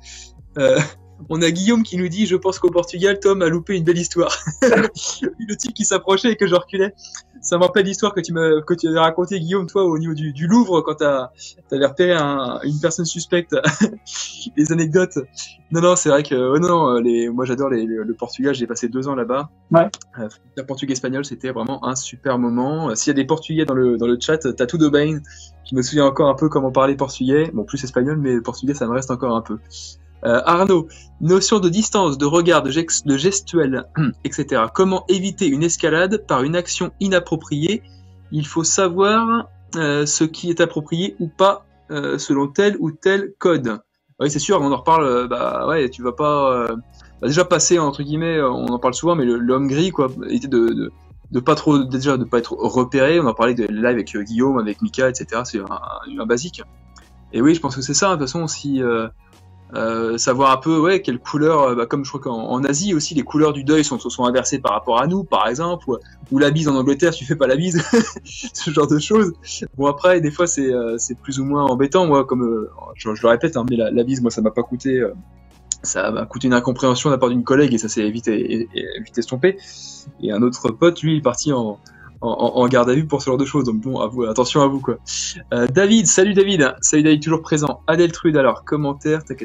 On a Guillaume qui nous dit, je pense qu'au Portugal, Tom a loupé une belle histoire. Le type qui s'approchait et que je reculais. Ça me rappelle l'histoire que tu avais raconté, Guillaume, toi, au niveau du Louvre, quand t'avais repéré une personne suspecte. Les anecdotes. Non, c'est vrai que, moi j'adore le Portugal, j'ai passé 2 ans là-bas. Ouais. Le portugais-espagnol, c'était vraiment un super moment. S'il y a des Portugais dans le chat, t'as tout de Bain, qui me souvient encore un peu comment parler portugais. Bon, plus espagnol, mais le portugais, ça me reste encore un peu. Arnaud, notion de distance, de regard, de gestuelle, etc. Comment éviter une escalade par une action inappropriée? Il faut savoir ce qui est approprié ou pas selon tel ou tel code. Oui, c'est sûr, on en reparle. Tu vas pas déjà passer entre guillemets. On en parle souvent, mais l'homme gris, quoi, était de pas être repéré. On en parlait de live avec Guillaume, avec Mika, etc. C'est un basique. Et oui, je pense que c'est ça. De toute façon, si savoir un peu quelle couleur, comme je crois qu'en Asie aussi les couleurs du deuil sont inversées par rapport à nous, par exemple, ou la bise en Angleterre, tu fais pas la bise, ce genre de choses. Bon, après des fois c'est plus ou moins embêtant, moi, comme je le répète, hein, mais la bise, moi, ça m'a pas coûté, ça m'a coûté une incompréhension de la part d'une collègue et ça s'est vite estompé. Et un autre pote, lui, il est parti en garde à vue pour ce genre de choses. Donc bon, attention à vous, quoi. David, salut David, toujours présent. Adeltrude, alors, commentaire, tac.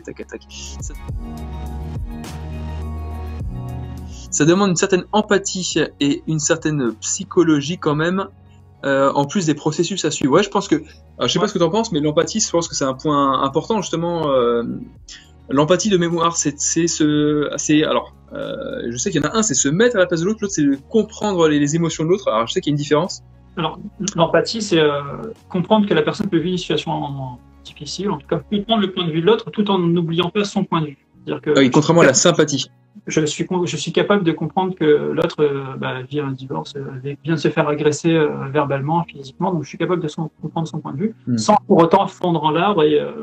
Ça demande une certaine empathie et une certaine psychologie quand même. en plus des processus à suivre. Ouais, je pense que, je sais pas ce que tu en penses, mais l'empathie, je pense que c'est un point important justement. L'empathie de mémoire, alors, je sais qu'il y en a un, c'est se mettre à la place de l'autre, l'autre, c'est de comprendre les émotions de l'autre. Alors, je sais qu'il y a une différence. Alors, l'empathie, c'est comprendre que la personne peut vivre une situation difficile, en tout cas, comprendre le point de vue de l'autre tout en n'oubliant pas son point de vue. C'est-à-dire que Oui, contrairement à la sympathie. je suis capable de comprendre que l'autre vit un divorce, vient de se faire agresser verbalement, physiquement, donc je suis capable de comprendre son point de vue, sans pour autant fondre en larmes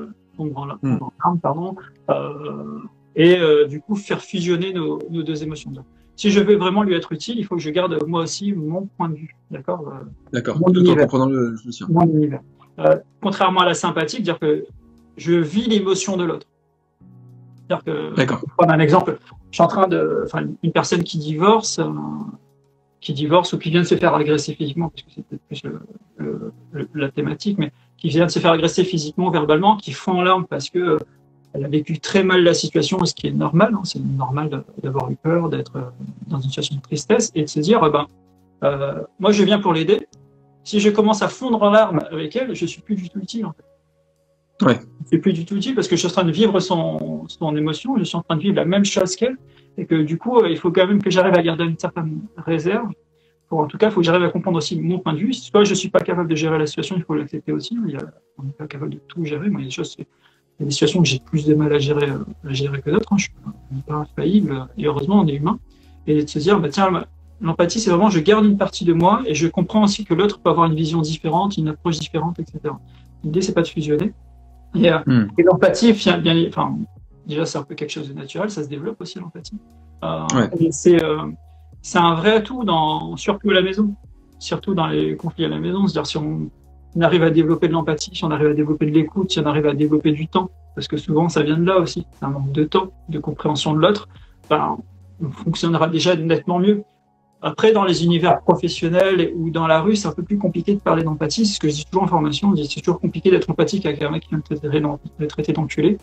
et du coup faire fusionner nos deux émotions. Si je veux vraiment lui être utile, il faut que je garde moi aussi mon point de vue, d'accord D'accord, mon tout en univers. comprenant le sien. Mon univers. Contrairement à la sympathie, dire que je vis l'émotion de l'autre. C'est-à-dire que, pour prendre un exemple, je suis en train une personne qui divorce ou qui vient de se faire agresser physiquement, parce que c'est peut-être plus la thématique, mais qui vient de se faire agresser physiquement, verbalement, qui fond en larmes parce que elle a vécu très mal la situation, ce qui est normal, c'est normal d'avoir eu peur, d'être dans une situation de tristesse, et de se dire, moi je viens pour l'aider. Si je commence à fondre en larmes avec elle, je suis plus du tout utile, en fait. Ouais. Je suis plus du tout utile parce que je suis en train de vivre son émotion, je suis en train de vivre la même chose qu'elle, et que du coup, il faut quand même que j'arrive à garder une certaine réserve. En tout cas, il faut que j'arrive à comprendre aussi mon point de vue. Soit je suis pas capable de gérer la situation, il faut l'accepter aussi. On n'est pas capable de tout gérer. Moi, il y a des situations que j'ai plus de mal à gérer que d'autres. Je suis pas infaillible, et heureusement, on est humain. Et de se dire, tiens, l'empathie, c'est vraiment, je garde une partie de moi et je comprends aussi que l'autre peut avoir une vision différente, une approche différente, etc. L'idée, c'est pas de fusionner. Et l'empathie, déjà, c'est un peu quelque chose de naturel, ça se développe aussi, l'empathie. C'est un vrai atout, surtout à la maison, surtout dans les conflits à la maison. C'est-à-dire, si on arrive à développer de l'empathie, si on arrive à développer de l'écoute, si on arrive à développer du temps, parce que souvent, ça vient de là aussi, c'est un manque de temps, de compréhension de l'autre, on fonctionnera déjà nettement mieux. Après, dans les univers professionnels ou dans la rue, c'est un peu plus compliqué de parler d'empathie. C'est ce que je dis toujours en formation. C'est toujours compliqué d'être empathique avec un mec qui vient de traiter d'enculé.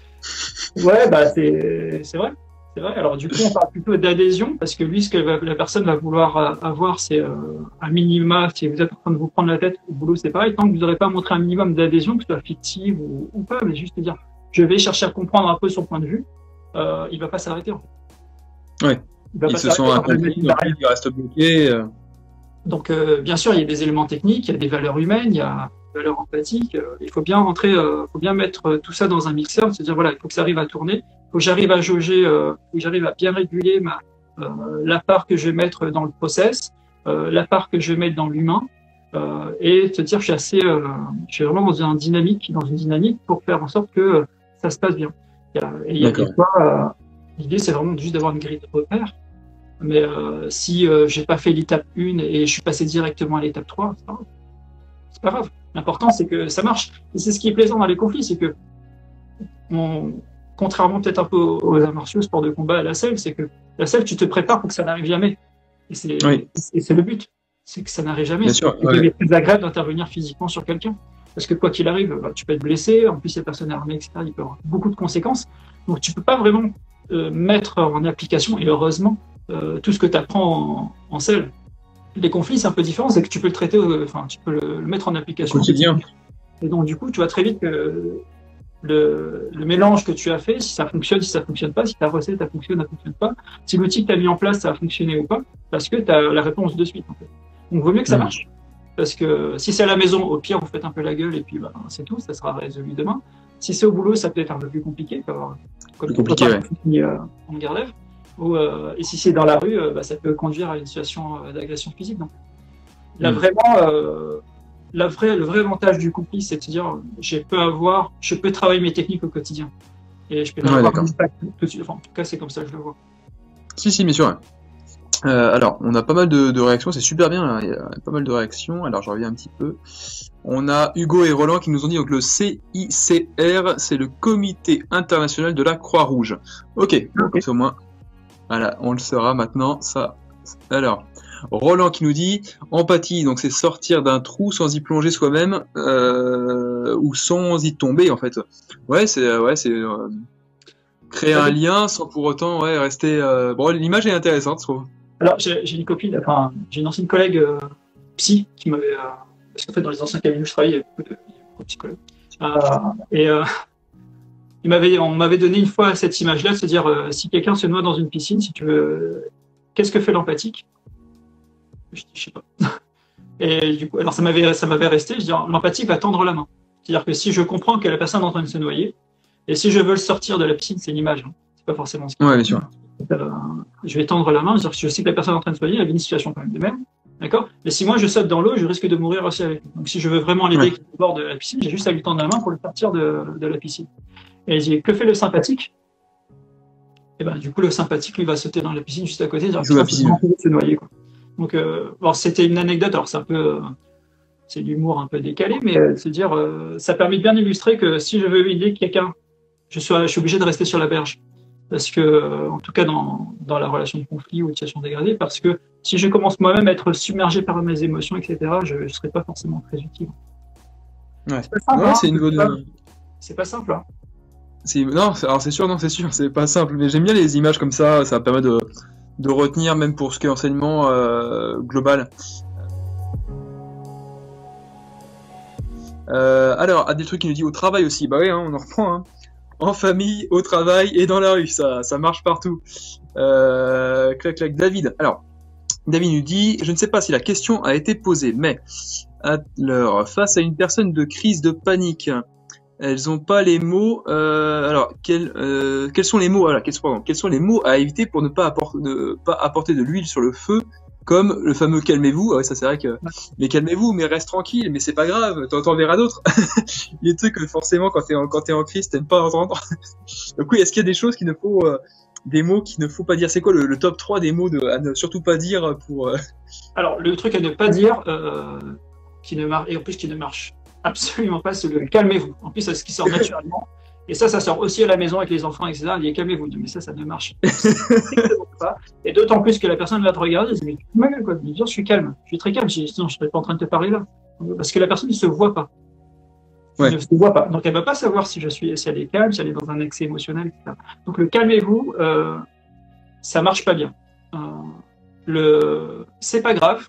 Ouais, c'est vrai. C'est vrai. Alors, du coup, on parle plutôt d'adhésion parce que lui, ce que la personne va vouloir avoir, c'est un minima. Si vous êtes en train de vous prendre la tête au boulot, c'est pareil. Tant que vous n'aurez pas montré un minimum d'adhésion, que ce soit fictive ou pas, mais juste dire, je vais chercher à comprendre un peu son point de vue, il va pas s'arrêter, en fait. Ouais. Ils se sont accomplis, ils restent bloqués. Donc, bien sûr, il y a des éléments techniques, il y a des valeurs humaines, il y a des valeurs empathiques. Il faut bien faut bien mettre tout ça dans un mixeur, se dire, voilà, il faut que ça arrive à tourner, il faut que j'arrive à jauger, il faut que j'arrive à bien réguler la part que je vais mettre dans le process, la part que je vais mettre dans l'humain, et se dire, je suis vraiment dans une dynamique pour faire en sorte que ça se passe bien. Et il y a des fois, l'idée, c'est vraiment juste d'avoir une grille de repères. Mais si j'ai pas fait l'étape 1 et je suis passé directement à l'étape 3, c'est pas grave. L'important, c'est que ça marche. Et c'est ce qui est plaisant dans les conflits, c'est que, contrairement peut-être un peu aux arts martiaux, sport de combat, à la selle, c'est que la selle, tu te prépares pour que ça n'arrive jamais. Et c'est le but, c'est que ça n'arrive jamais. C'est très agréable d'intervenir physiquement sur quelqu'un. Parce que quoi qu'il arrive, tu peux être blessé, en plus, si la personne est armée, etc., il peut y avoir beaucoup de conséquences. Donc, tu peux pas vraiment mettre en application, et heureusement, tout ce que tu apprends en selle. Les conflits, c'est un peu différent, c'est que tu peux le traiter, tu peux le mettre en application. Quotidien. Et donc, du coup, tu vois très vite que le mélange que tu as fait, si ça fonctionne, si ça fonctionne pas, si ta recette, elle fonctionne, elle fonctionne pas, si l'outil que tu as mis en place, ça a fonctionné ou pas, parce que tu as la réponse de suite, en fait. Donc, il vaut mieux que ça marche. Parce que si c'est à la maison, au pire, vous faites un peu la gueule et puis c'est tout, ça sera résolu demain. Si c'est au boulot, ça peut être un peu plus compliqué, plus compliqué, en garde-lève. Et si c'est dans la rue, ça peut conduire à une situation d'agression physique. Donc, là, vraiment, le vrai avantage du conflit, c'est de se dire, je peux travailler mes techniques au quotidien. Et je peux avoir un impact tout de suite. Enfin, en tout cas, c'est comme ça que je le vois. Si, bien sûr. Alors, on a pas mal de réactions, c'est super bien, là. Il y a pas mal de réactions. Alors, je reviens un petit peu. On a Hugo et Roland qui nous ont dit donc le CICR, c'est le Comité International de la Croix-Rouge. Ok, c'est au moins. Voilà, on le saura maintenant. Ça. Alors, Roland qui nous dit empathie, donc c'est sortir d'un trou sans y plonger soi-même ou sans y tomber en fait. Ouais, c'est créer un lien sans pour autant rester. Bon, l'image est intéressante, je trouve. Alors, j'ai une copine, j'ai une ancienne collègue psy qui m'avait, parce qu'en fait dans les anciens cabinets où je travaillais, il y avait beaucoup de psychologues, et on m'avait donné une fois cette image-là de se dire si quelqu'un se noie dans une piscine, si tu veux, qu'est-ce que fait l'empathique? Je dis, je sais pas. Et du coup, alors ça m'avait resté. Je dis, l'empathique va tendre la main. C'est-à-dire que si je comprends que la personne est en train de se noyer, et si je veux le sortir de la piscine, c'est l'image, hein. C'est pas forcément ce qu'il Ouais, bien sûr. je vais tendre la main, c'est-à-dire que je sais que la personne est en train de se noyer, elle a une situation quand même de même, d'accord? Mais si moi je saute dans l'eau, je risque de mourir aussi avec lui. Donc si je veux vraiment l'aider qui est au bord de la piscine, j'ai juste à lui tendre la main pour le sortir de la piscine. Et je dis, que fait le sympathique? Et ben du coup le sympathique lui va sauter dans la piscine juste à côté, se noyer, quoi. Donc alors c'était une anecdote, alors c'est un peu c'est de l'humour un peu décalé, mais se dire ça permet de bien illustrer que si je veux aider quelqu'un, je suis obligé de rester sur la berge. Parce que, en tout cas dans la relation de conflit ou de situation dégradée, parce que si je commence moi-même à être submergé par mes émotions, etc., je ne serai pas forcément très utile. Ouais. C'est pas simple, ouais, hein, c'est une bonne. C'est pas simple. Hein. Non, alors c'est sûr, c'est pas simple. Mais j'aime bien les images comme ça permet de retenir, même pour ce qui est enseignement global. Alors, des trucs qui nous dit au travail aussi. Bah oui, hein, on en reprend. Hein. En famille, au travail et dans la rue, ça marche partout. Clac, clac, David. Alors, David nous dit, je ne sais pas si la question a été posée, mais alors, face à une personne de crise de panique, elles n'ont pas les mots. Alors, quels sont les mots? Voilà, quels sont les mots à éviter pour ne pas apporter de l'huile sur le feu? Comme le fameux calmez-vous, ah ouais, ça c'est vrai que, mais calmez-vous, mais reste tranquille, mais c'est pas grave, t'en verras d'autres. Les trucs que forcément quand t'es en crise, t'aimes pas entendre. Donc oui, est-ce qu'il y a des choses des mots qu'il ne faut pas dire? C'est quoi le top 3 des mots à ne surtout pas dire pour... Alors, le truc à ne pas dire, qui ne marche, et en plus qui ne marche absolument pas, c'est le calmez-vous. En plus, c'est ce qui sort naturellement. Et ça sort aussi à la maison avec les enfants, etc. Il dit calmez-vous. Mais ça ne marche pas. Et d'autant plus que la personne va te regarder et se dit mais quoi, je suis calme, je suis très calme, sinon je ne serais pas en train de te parler là. Parce que la personne ne se voit pas. Ouais. Elle ne se voit pas. Donc elle ne va pas savoir si elle est calme, si elle est dans un excès émotionnel, etc. Donc le calmez-vous, ça ne marche pas bien. C'est pas grave.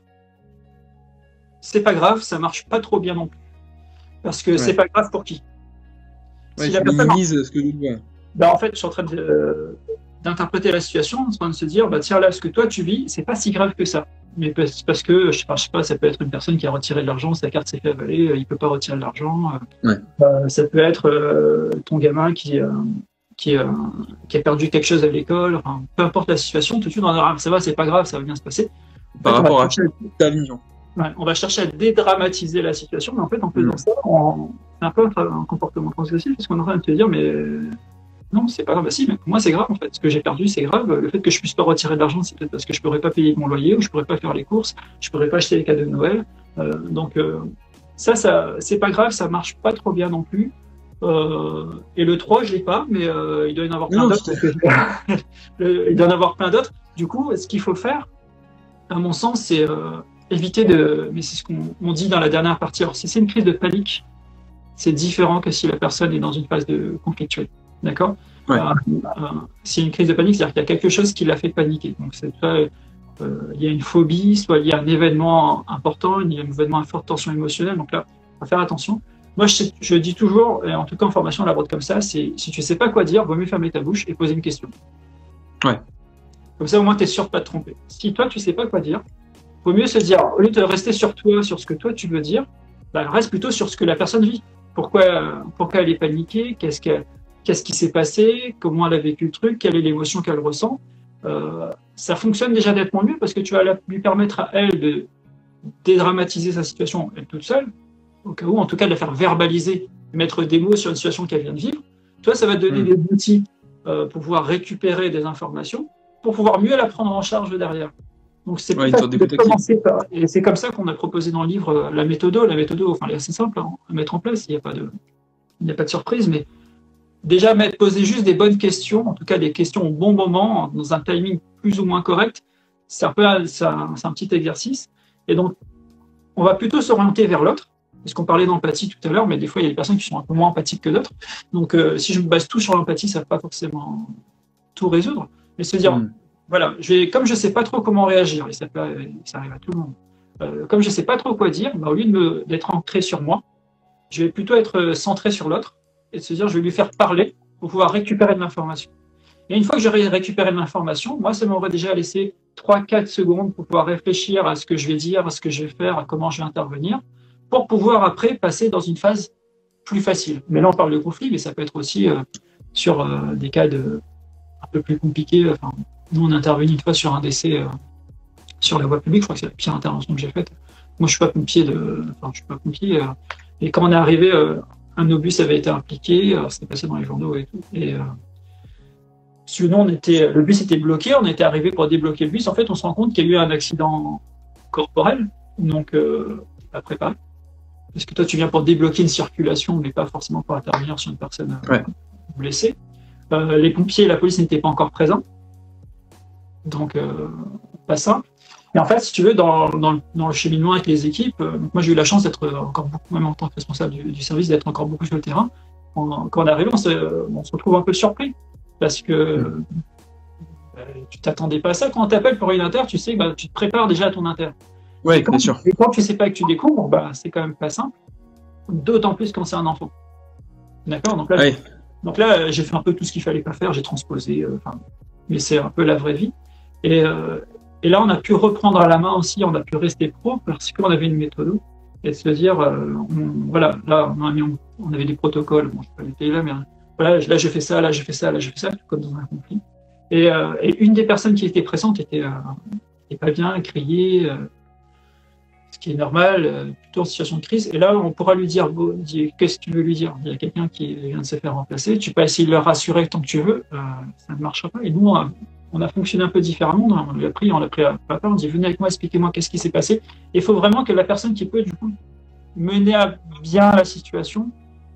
C'est pas grave, ça ne marche pas trop bien non plus. Parce que c'est pas grave pour qui? Ouais, si la personne minimise ce que je vois. Ben en fait, je suis en train d'interpréter la situation, en train de se dire, bah tiens là, ce que toi tu vis, c'est pas si grave que ça. Mais parce que je sais pas, ça peut être une personne qui a retiré de l'argent, sa carte s'est fait avaler, il peut pas retirer de l'argent. Ça peut être ton gamin qui a perdu quelque chose à l'école. Enfin, peu importe la situation, tout de suite on va dire, ça va, c'est pas grave, ça va bien se passer. Par rapport à ta vision. Ouais, on va chercher à dédramatiser la situation, mais en fait, en faisant ça, c'est un peu un comportement transgressif, parce qu'on est en train de te dire, mais non, c'est pas grave. Bah si, mais pour moi, c'est grave, en fait. Ce que j'ai perdu, c'est grave. Le fait que je puisse pas retirer de l'argent, c'est peut-être parce que je pourrais pas payer mon loyer, ou je pourrais pas faire les courses, je pourrais pas acheter les cadeaux de Noël. Donc, ça, c'est pas grave, ça marche pas trop bien non plus. Et le 3, je l'ai pas, mais il doit y en avoir plein d'autres. Il doit y en avoir plein d'autres. Du coup, ce qu'il faut faire, à mon sens, c'est éviter mais c'est ce qu'on dit dans la dernière partie. Alors, si c'est une crise de panique, c'est différent que si la personne est dans une phase de conflictuelle. D'accord? Ouais. Si une crise de panique, c'est-à-dire qu'il y a quelque chose qui l'a fait paniquer. Donc, c'est soit il y a une phobie, soit il y a un événement important, il y a un événement à forte tension émotionnelle. Donc là, il faut faire attention. Moi, je dis toujours, et en tout cas en formation, on l'aborde comme ça, c'est si tu ne sais pas quoi dire, vaut mieux fermer ta bouche et poser une question. Ouais. Comme ça, au moins, tu es sûr de ne pas te tromper. Si toi, tu ne sais pas quoi dire, vaut mieux se dire, au lieu de rester sur toi, sur ce que toi tu veux dire, bah, reste plutôt sur ce que la personne vit. Pourquoi elle est paniquée? Qu'est-ce qui s'est passé? Comment elle a vécu le truc? Quelle est l'émotion qu'elle ressent? Ça fonctionne déjà nettement mieux parce que tu vas lui permettre à elle de dédramatiser sa situation elle toute seule, au cas où, en tout cas de la faire verbaliser, mettre des mots sur une situation qu'elle vient de vivre. Toi, ça va te donner des outils pour pouvoir récupérer des informations, pour pouvoir mieux la prendre en charge derrière. Donc c'est plus facile de commencer par... Et c'est comme ça qu'on a proposé dans le livre la méthode, enfin, elle est assez simple à mettre en place, il n'y a pas de surprise, mais déjà poser juste des bonnes questions, en tout cas des questions au bon moment, dans un timing plus ou moins correct, c'est un petit exercice. Et donc, on va plutôt s'orienter vers l'autre, parce qu'on parlait d'empathie tout à l'heure, mais des fois, il y a des personnes qui sont un peu moins empathiques que d'autres. Donc, si je me base tout sur l'empathie, ça ne va pas forcément tout résoudre. Mais se dire, voilà, comme je ne sais pas trop comment réagir, et ça arrive à tout le monde, Comme je ne sais pas trop quoi dire, bah, au lieu d'être ancré sur moi, je vais plutôt être centré sur l'autre et se dire je vais lui faire parler pour pouvoir récupérer de l'information. Et une fois que j'aurai récupéré de l'information, moi, ça m'aurait déjà laissé 3-4 secondes pour pouvoir réfléchir à ce que je vais dire, à ce que je vais faire, à comment je vais intervenir, pour pouvoir après passer dans une phase plus facile. Mais là, on parle de conflit, mais ça peut être aussi sur des cas un peu plus compliqués. Enfin, nous, on a intervenu une fois sur un décès sur la voie publique. Je crois que c'est la pire intervention que j'ai faite. Moi, je suis pas pompier. Enfin, je suis pas pompier. Et quand on est arrivé, un obus avait été impliqué. C'était passé dans les journaux et tout. Et sinon, le bus était bloqué. On était arrivé pour débloquer le bus. En fait, on se rend compte qu'il y a eu un accident corporel. Donc, pas préparé. Parce que toi, tu viens pour débloquer une circulation, mais pas forcément pour intervenir sur une personne blessée. Les pompiers et la police n'étaient pas encore présents. Donc, pas simple. Et en fait, si tu veux, dans le cheminement avec les équipes, moi, j'ai eu la chance d'être encore beaucoup, même en tant que responsable du service, d'être encore beaucoup sur le terrain. Quand on est arrivé, on se retrouve un peu surpris. Parce que tu t'attendais pas à ça. Quand on t'appelle pour une inter, tu sais que tu te prépares déjà à ton inter. Oui, bien sûr. Et quand tu sais pas que tu découvres, c'est quand même pas simple. D'autant plus quand c'est un enfant. D'accord. Donc là, j'ai fait un peu tout ce qu'il fallait pas faire. J'ai transposé. Mais c'est un peu la vraie vie. Et là, on a pu reprendre à la main aussi. On a pu rester pro parce qu'on avait une méthode. Et se dire, voilà, là, on avait des protocoles. Bon, je ne vais pas détailler là, mais voilà, là, je fais ça, là, je fais ça, là, je fais ça, comme dans un conflit. Et une des personnes qui était présente était pas bien, criait. Ce qui est normal, plutôt en situation de crise. Et là, on pourra lui dire, qu'est-ce que tu veux lui dire? Il y a quelqu'un qui vient de se faire remplacer, tu peux essayer de le rassurer tant que tu veux, ça ne marchera pas. Et nous, on a fonctionné un peu différemment, on l'a pris à part, on dit, venez avec moi, expliquez-moi qu'est-ce qui s'est passé. Et il faut vraiment que la personne qui peut, du coup, mener à bien la situation,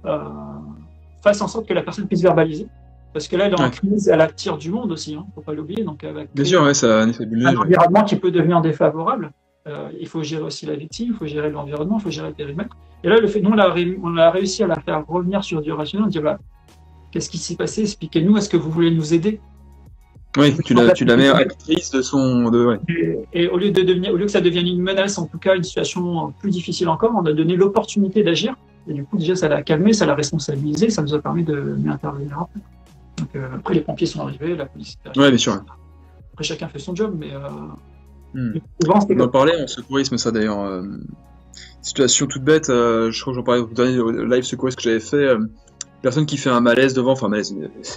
fasse en sorte que la personne puisse verbaliser. Parce que là, elle est en crise, elle attire du monde aussi, faut pas l'oublier. Donc, bien sûr, ça a un effet bulle. Un environnement qui peut devenir défavorable. Il faut gérer aussi la victime, il faut gérer l'environnement, il faut gérer le périmètre. Et là, nous, on a réussi à la faire revenir sur du rationnel, on dit, voilà, qu'est-ce qui s'est passé? Expliquez-nous, est-ce que vous voulez nous aider? Oui, tu la mets actrice de son... Et au lieu que ça devienne une menace, en tout cas une situation plus difficile encore, on a donné l'opportunité d'agir. Et du coup, déjà, ça l'a calmé, ça l'a responsabilisé, ça nous a permis de mieux intervenir après. Donc, après, les pompiers sont arrivés, la police est arrivée. Oui, bien sûr. Après, chacun fait son job, mais... Souvent, on en parlait en secourisme, ça d'ailleurs. Situation toute bête, je crois que j'en parlais au dernier live secourisme que j'avais fait. Personne qui fait un malaise devant, enfin malaise,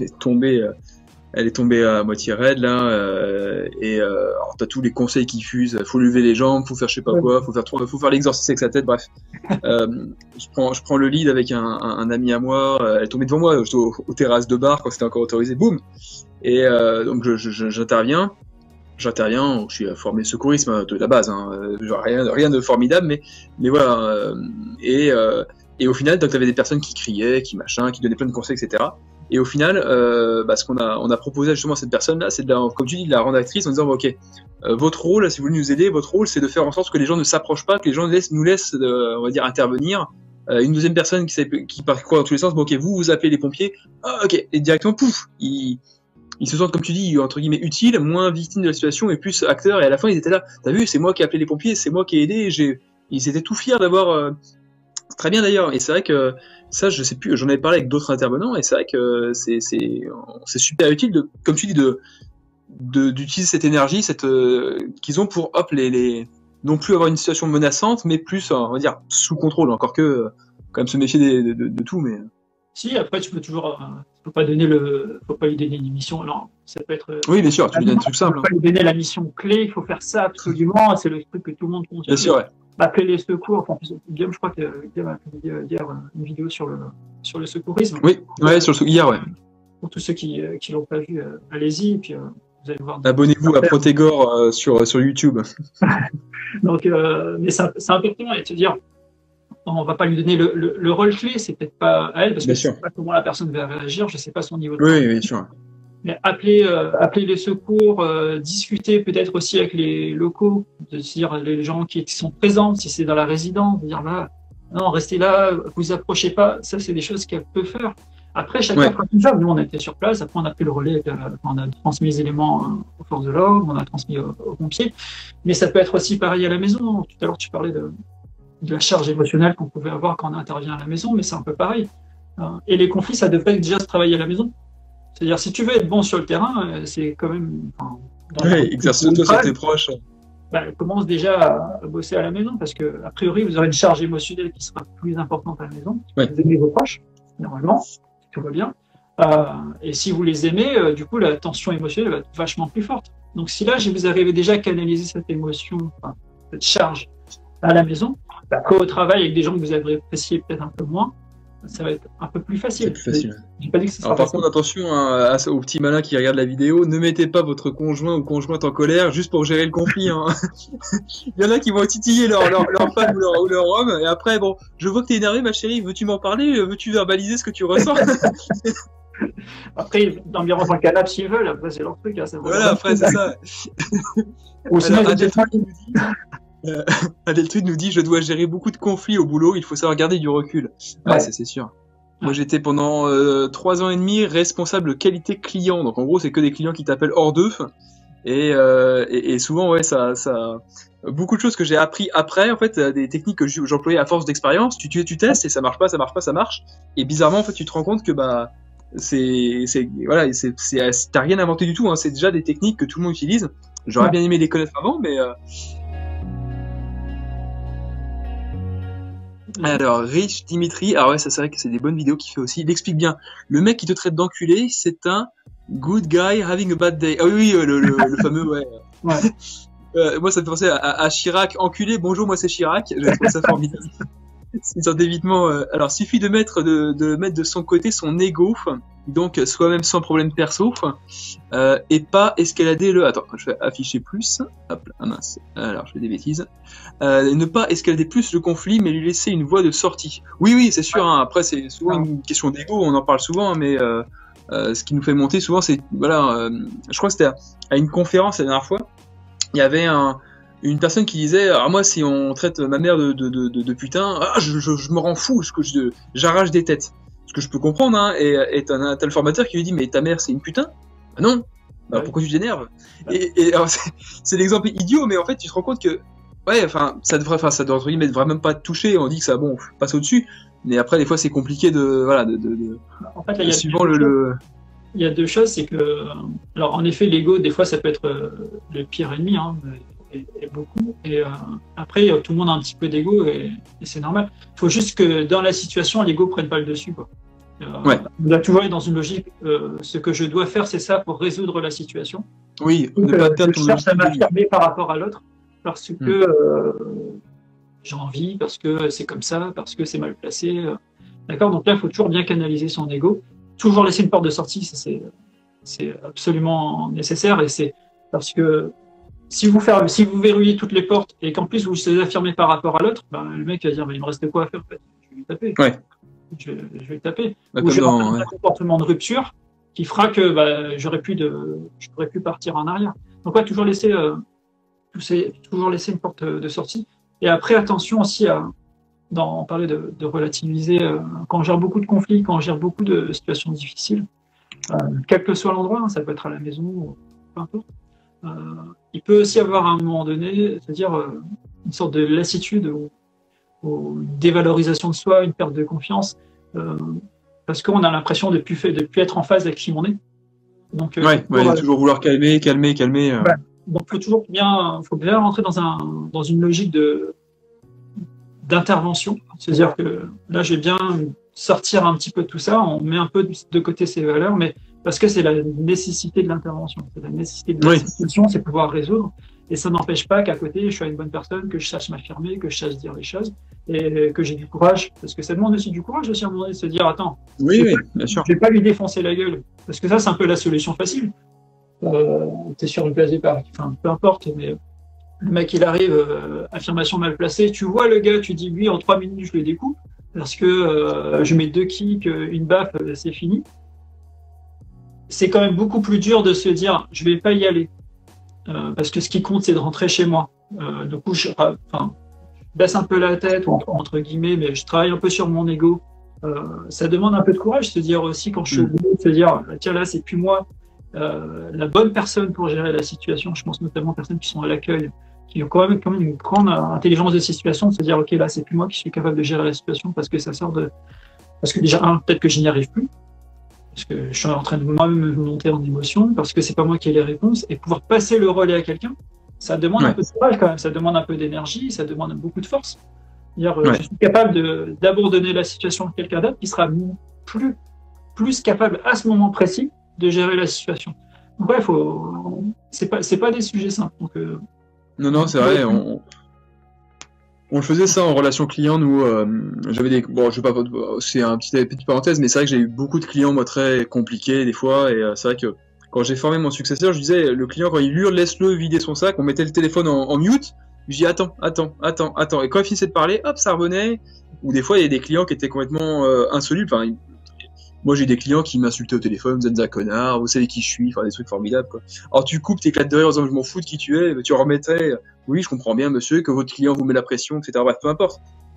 elle est tombée à moitié raide là, alors t'as tous les conseils qui fusent, faut lever les jambes, faut faire je sais pas quoi, faut faire l'exorcisme avec sa tête, bref. Je prends le lead avec un ami à moi, elle est tombée devant moi, j'étais aux terrasses de bar quand c'était encore autorisé, boum. Et donc j'interviens, je suis formé secourisme de la base, genre rien de formidable, mais voilà. Et au final, donc t'avais des personnes qui criaient, qui donnaient plein de conseils, etc. Et au final, ce qu'on a proposé justement à cette personne-là, c'est comme tu dis, de la rendre actrice en disant, ok, votre rôle, si vous voulez nous aider, votre rôle, c'est de faire en sorte que les gens ne s'approchent pas, que les gens nous laissent, on va dire, intervenir. Une deuxième personne qui parcourt dans tous les sens, ok, vous appelez les pompiers, ok, et directement, pouf, ils se sentent, comme tu dis, entre guillemets, utiles, moins victimes de la situation et plus acteurs. Et à la fin, ils étaient là. T'as vu, c'est moi qui ai appelé les pompiers, c'est moi qui ai aidé. Ils étaient tout fiers d'avoir. Très bien d'ailleurs. Et c'est vrai que ça, je sais plus. J'en avais parlé avec d'autres intervenants et c'est vrai que c'est super utile comme tu dis, d'utiliser cette énergie, qu'ils ont pour non plus avoir une situation menaçante, mais plus, on va dire, sous contrôle. Encore que quand même se méfier de tout, mais. Si, après, tu peux toujours, faut pas lui donner une mission. Alors, ça peut être. Oui, bien sûr, tu lui donnes un truc simple. Faut pas lui donner la mission clé, il faut faire ça absolument, c'est le truc que tout le monde compte. Bien sûr, ouais. Appeler les secours, enfin, Guillaume, je crois que Guillaume a publié hier une vidéo sur le secourisme. Oui, ouais, sur hier, ouais. Pour tous ceux qui l'ont pas vu, allez-y, et puis vous allez voir. Abonnez-vous à Protégor sur YouTube. Donc, mais c'est important de se dire. On va pas lui donner le rôle clé, c'est peut-être pas à elle, parce que je ne sais pas comment la personne va réagir, je ne sais pas son niveau de Oui, bien sûr. Mais appeler les secours, discuter peut-être aussi avec les locaux, de dire les gens qui sont présents, si c'est dans la résidence, de dire là, non, restez là, vous approchez pas, ça c'est des choses qu'elle peut faire. Après, chacun Ouais. fera son job. Nous, on était sur place. Après, on a pris le relais. On a transmis les éléments aux forces de l'ordre, on a transmis aux pompiers. Mais ça peut être aussi pareil à la maison. Tout à l'heure, tu parlais de la charge émotionnelle qu'on pouvait avoir quand on intervient à la maison, mais c'est un peu pareil. Et les conflits, ça devrait déjà se travailler à la maison. C'est-à-dire, si tu veux être bon sur le terrain, c'est quand même... Enfin, Ouais, exerce-toi sur tes proches. commence déjà à bosser à la maison, parce que a priori, vous aurez une charge émotionnelle qui sera plus importante à la maison. Ouais. Vous aimez vos proches, normalement, tout va bien. Et si vous les aimez, du coup, la tension émotionnelle va être vachement plus forte. Donc, si là, vous arrivez déjà à canaliser cette émotion, enfin, cette charge à la maison, après au travail avec des gens que vous appréciez peut-être un peu moins, ça va être un peu plus facile. C'est plus facile. J'ai pas dit que ce sera Alors, par facile. contre, attention hein, aux petits malins qui regardent la vidéo, ne mettez pas votre conjoint ou conjointe en colère juste pour gérer le conflit. Hein. Il y en a qui vont titiller leur femme ou leur homme, et après, bon, je vois que t'es énervé, ma chérie, veux-tu m'en parler? Veux-tu verbaliser ce que tu ressens? Après, l'ambiance en canapé s'ils veulent, après c'est leur truc. Hein, Voilà, après, c'est ça. Ou sinon, Alors, ils ont Adeltrude nous dit, je dois gérer beaucoup de conflits au boulot, il faut savoir garder du recul. Ouais, Ouais. c'est sûr. Moi, j'étais pendant 3 ans et demi responsable qualité client. Donc, en gros, c'est que des clients qui t'appellent hors d'œuf. Et souvent, ouais, ça, beaucoup de choses que j'ai appris après, en fait, des techniques que j'employais à force d'expérience. Tu testes et ça marche pas, ça marche pas, ça marche. Et bizarrement, en fait, tu te rends compte que voilà, t'as rien inventé du tout. Hein. C'est déjà des techniques que tout le monde utilise. J'aurais bien aimé les connaître avant, mais Alors, Rich Dimitri, alors ouais, ça c'est vrai que c'est des bonnes vidéos qu'il fait aussi. Il explique bien. Le mec qui te traite d'enculé, c'est un good guy having a bad day. Ah oui, le fameux, ouais. Ouais. Moi, ça me fait penser à Chirac, enculé. Bonjour, moi c'est Chirac. Je trouve ça formidable. C'est une sorte d'évitement. Alors, suffit de mettre de son côté son ego, donc soi-même sans problème perso, et pas escalader le. Attends, je vais afficher plus. Hop, ah mince. Alors, je fais des bêtises. Ne pas escalader plus le conflit, mais lui laisser une voie de sortie. Oui, c'est sûr. Hein, après, c'est souvent une question d'ego. On en parle souvent, mais ce qui nous fait monter souvent, c'est voilà. Je crois que c'était à une conférence la dernière fois. Il y avait une personne qui disait, alors moi, si on traite ma mère de putain, je me rends fou, j'arrache des têtes. Ce que je peux comprendre, hein, et t'as le formateur qui lui dit, mais ta mère, c'est une putain? Ah non. Alors pourquoi tu t'énerves? Et alors, c'est l'exemple idiot, mais en fait, tu te rends compte que, ouais, enfin, ça devrait vraiment pas te toucher. On dit que ça, bon, passe au-dessus. Mais après, des fois, c'est compliqué En fait, là, il y a deux choses, c'est que, alors en effet, l'ego, des fois, ça peut être le pire ennemi, hein, et beaucoup. Et après, tout le monde a un petit peu d'ego, et c'est normal. Il faut juste que dans la situation, l'ego prenne pas le dessus, quoi. On doit toujours être dans une logique. Ce que je dois faire, c'est ça pour résoudre la situation. Oui, ne pas perdre ton logique. Je cherche à m'affirmer par rapport à l'autre, parce que j'ai envie, parce que c'est comme ça, parce que c'est mal placé. D'accord. Donc là, il faut toujours bien canaliser son ego. Toujours laisser une porte de sortie, c'est absolument nécessaire, et c'est parce que si vous verrouillez toutes les portes et qu'en plus vous vous affirmez par rapport à l'autre, ben, le mec va dire, mais il me reste quoi à faire, en fait. Je vais lui taper. Ouais. Je vais le taper. Bah, ou je vais avoir un comportement de rupture qui fera que je pourrais plus partir en arrière. Donc ouais, toujours laisser une porte de sortie. Et après, attention aussi on parlait de relativiser, quand on gère beaucoup de conflits, quand on gère beaucoup de situations difficiles, quel que soit l'endroit, hein, ça peut être à la maison, peu importe, il peut aussi avoir à un moment donné, c'est-à-dire une sorte de lassitude ou une dévalorisation de soi, une perte de confiance, parce qu'on a l'impression de ne plus être en phase avec qui on est. Donc, toujours vouloir calmer. Ouais. Donc, faut bien rentrer dans une logique d'intervention. C'est-à-dire que là, je vais bien sortir un petit peu de tout ça, on met un peu de côté ses valeurs, mais parce que c'est la nécessité de l'intervention, c'est la nécessité de la situation, c'est pouvoir résoudre. Et ça n'empêche pas qu'à côté, je sois une bonne personne, que je sache m'affirmer, que je sache dire les choses, et que j'ai du courage. Parce que ça demande aussi du courage aussi à un moment donné de se dire, attends, bien sûr. Je vais pas lui défoncer la gueule. Parce que ça, c'est un peu la solution facile. T'es sur une place départ, enfin, peu importe, mais le mec, il arrive, affirmation mal placée, tu vois le gars, tu dis, lui, en 3 minutes, je le découpe, parce que je mets 2 kicks, une baffe, c'est fini. C'est quand même beaucoup plus dur de se dire, je vais pas y aller. Parce que ce qui compte, c'est de rentrer chez moi. Du coup, je baisse un peu la tête, entre guillemets, mais je travaille un peu sur mon ego. Ça demande un peu de courage, se dire aussi quand je suis au boulot, de se dire tiens là c'est plus moi la bonne personne pour gérer la situation. Je pense notamment aux personnes qui sont à l'accueil, qui ont quand même une grande intelligence de situation, de se dire ok là c'est plus moi qui suis capable de gérer la situation parce que ça sort de parce que déjà peut-être que je n'y arrive plus parce que je suis en train de moi-même me monter en émotion parce que c'est pas moi qui ai les réponses et pouvoir passer le relais à quelqu'un, ça demande un peu de courage quand même, ça demande un peu d'énergie, ça demande beaucoup de force. Je suis capable d'abandonner la situation à quelqu'un d'autre qui sera plus capable à ce moment précis de gérer la situation. Donc ouais, c'est pas des sujets simples. Donc, non, c'est vrai. On le faisait ça en relation client, nous. J'avais des. Bon, je vais pas. C'est un petite parenthèse, mais c'est vrai que j'ai eu beaucoup de clients, moi, très compliqués des fois, et c'est vrai que quand j'ai formé mon successeur, je disais, le client, quand il hurle, laisse-le vider son sac, on mettait le téléphone en mute. Je dis attends. Et quand il finissait de parler, hop, ça revenait. Ou des fois, il y a des clients qui étaient complètement insolubles. Enfin, moi, j'ai des clients qui m'insultaient au téléphone, vous êtes un connard, vous savez qui je suis, enfin des trucs formidables, quoi. Alors tu coupes, t'éclates de rire en disant je m'en fous de qui tu es, mais tu remettais, oui, je comprends bien, monsieur, que votre client vous met la pression, etc. Bref, peu importe.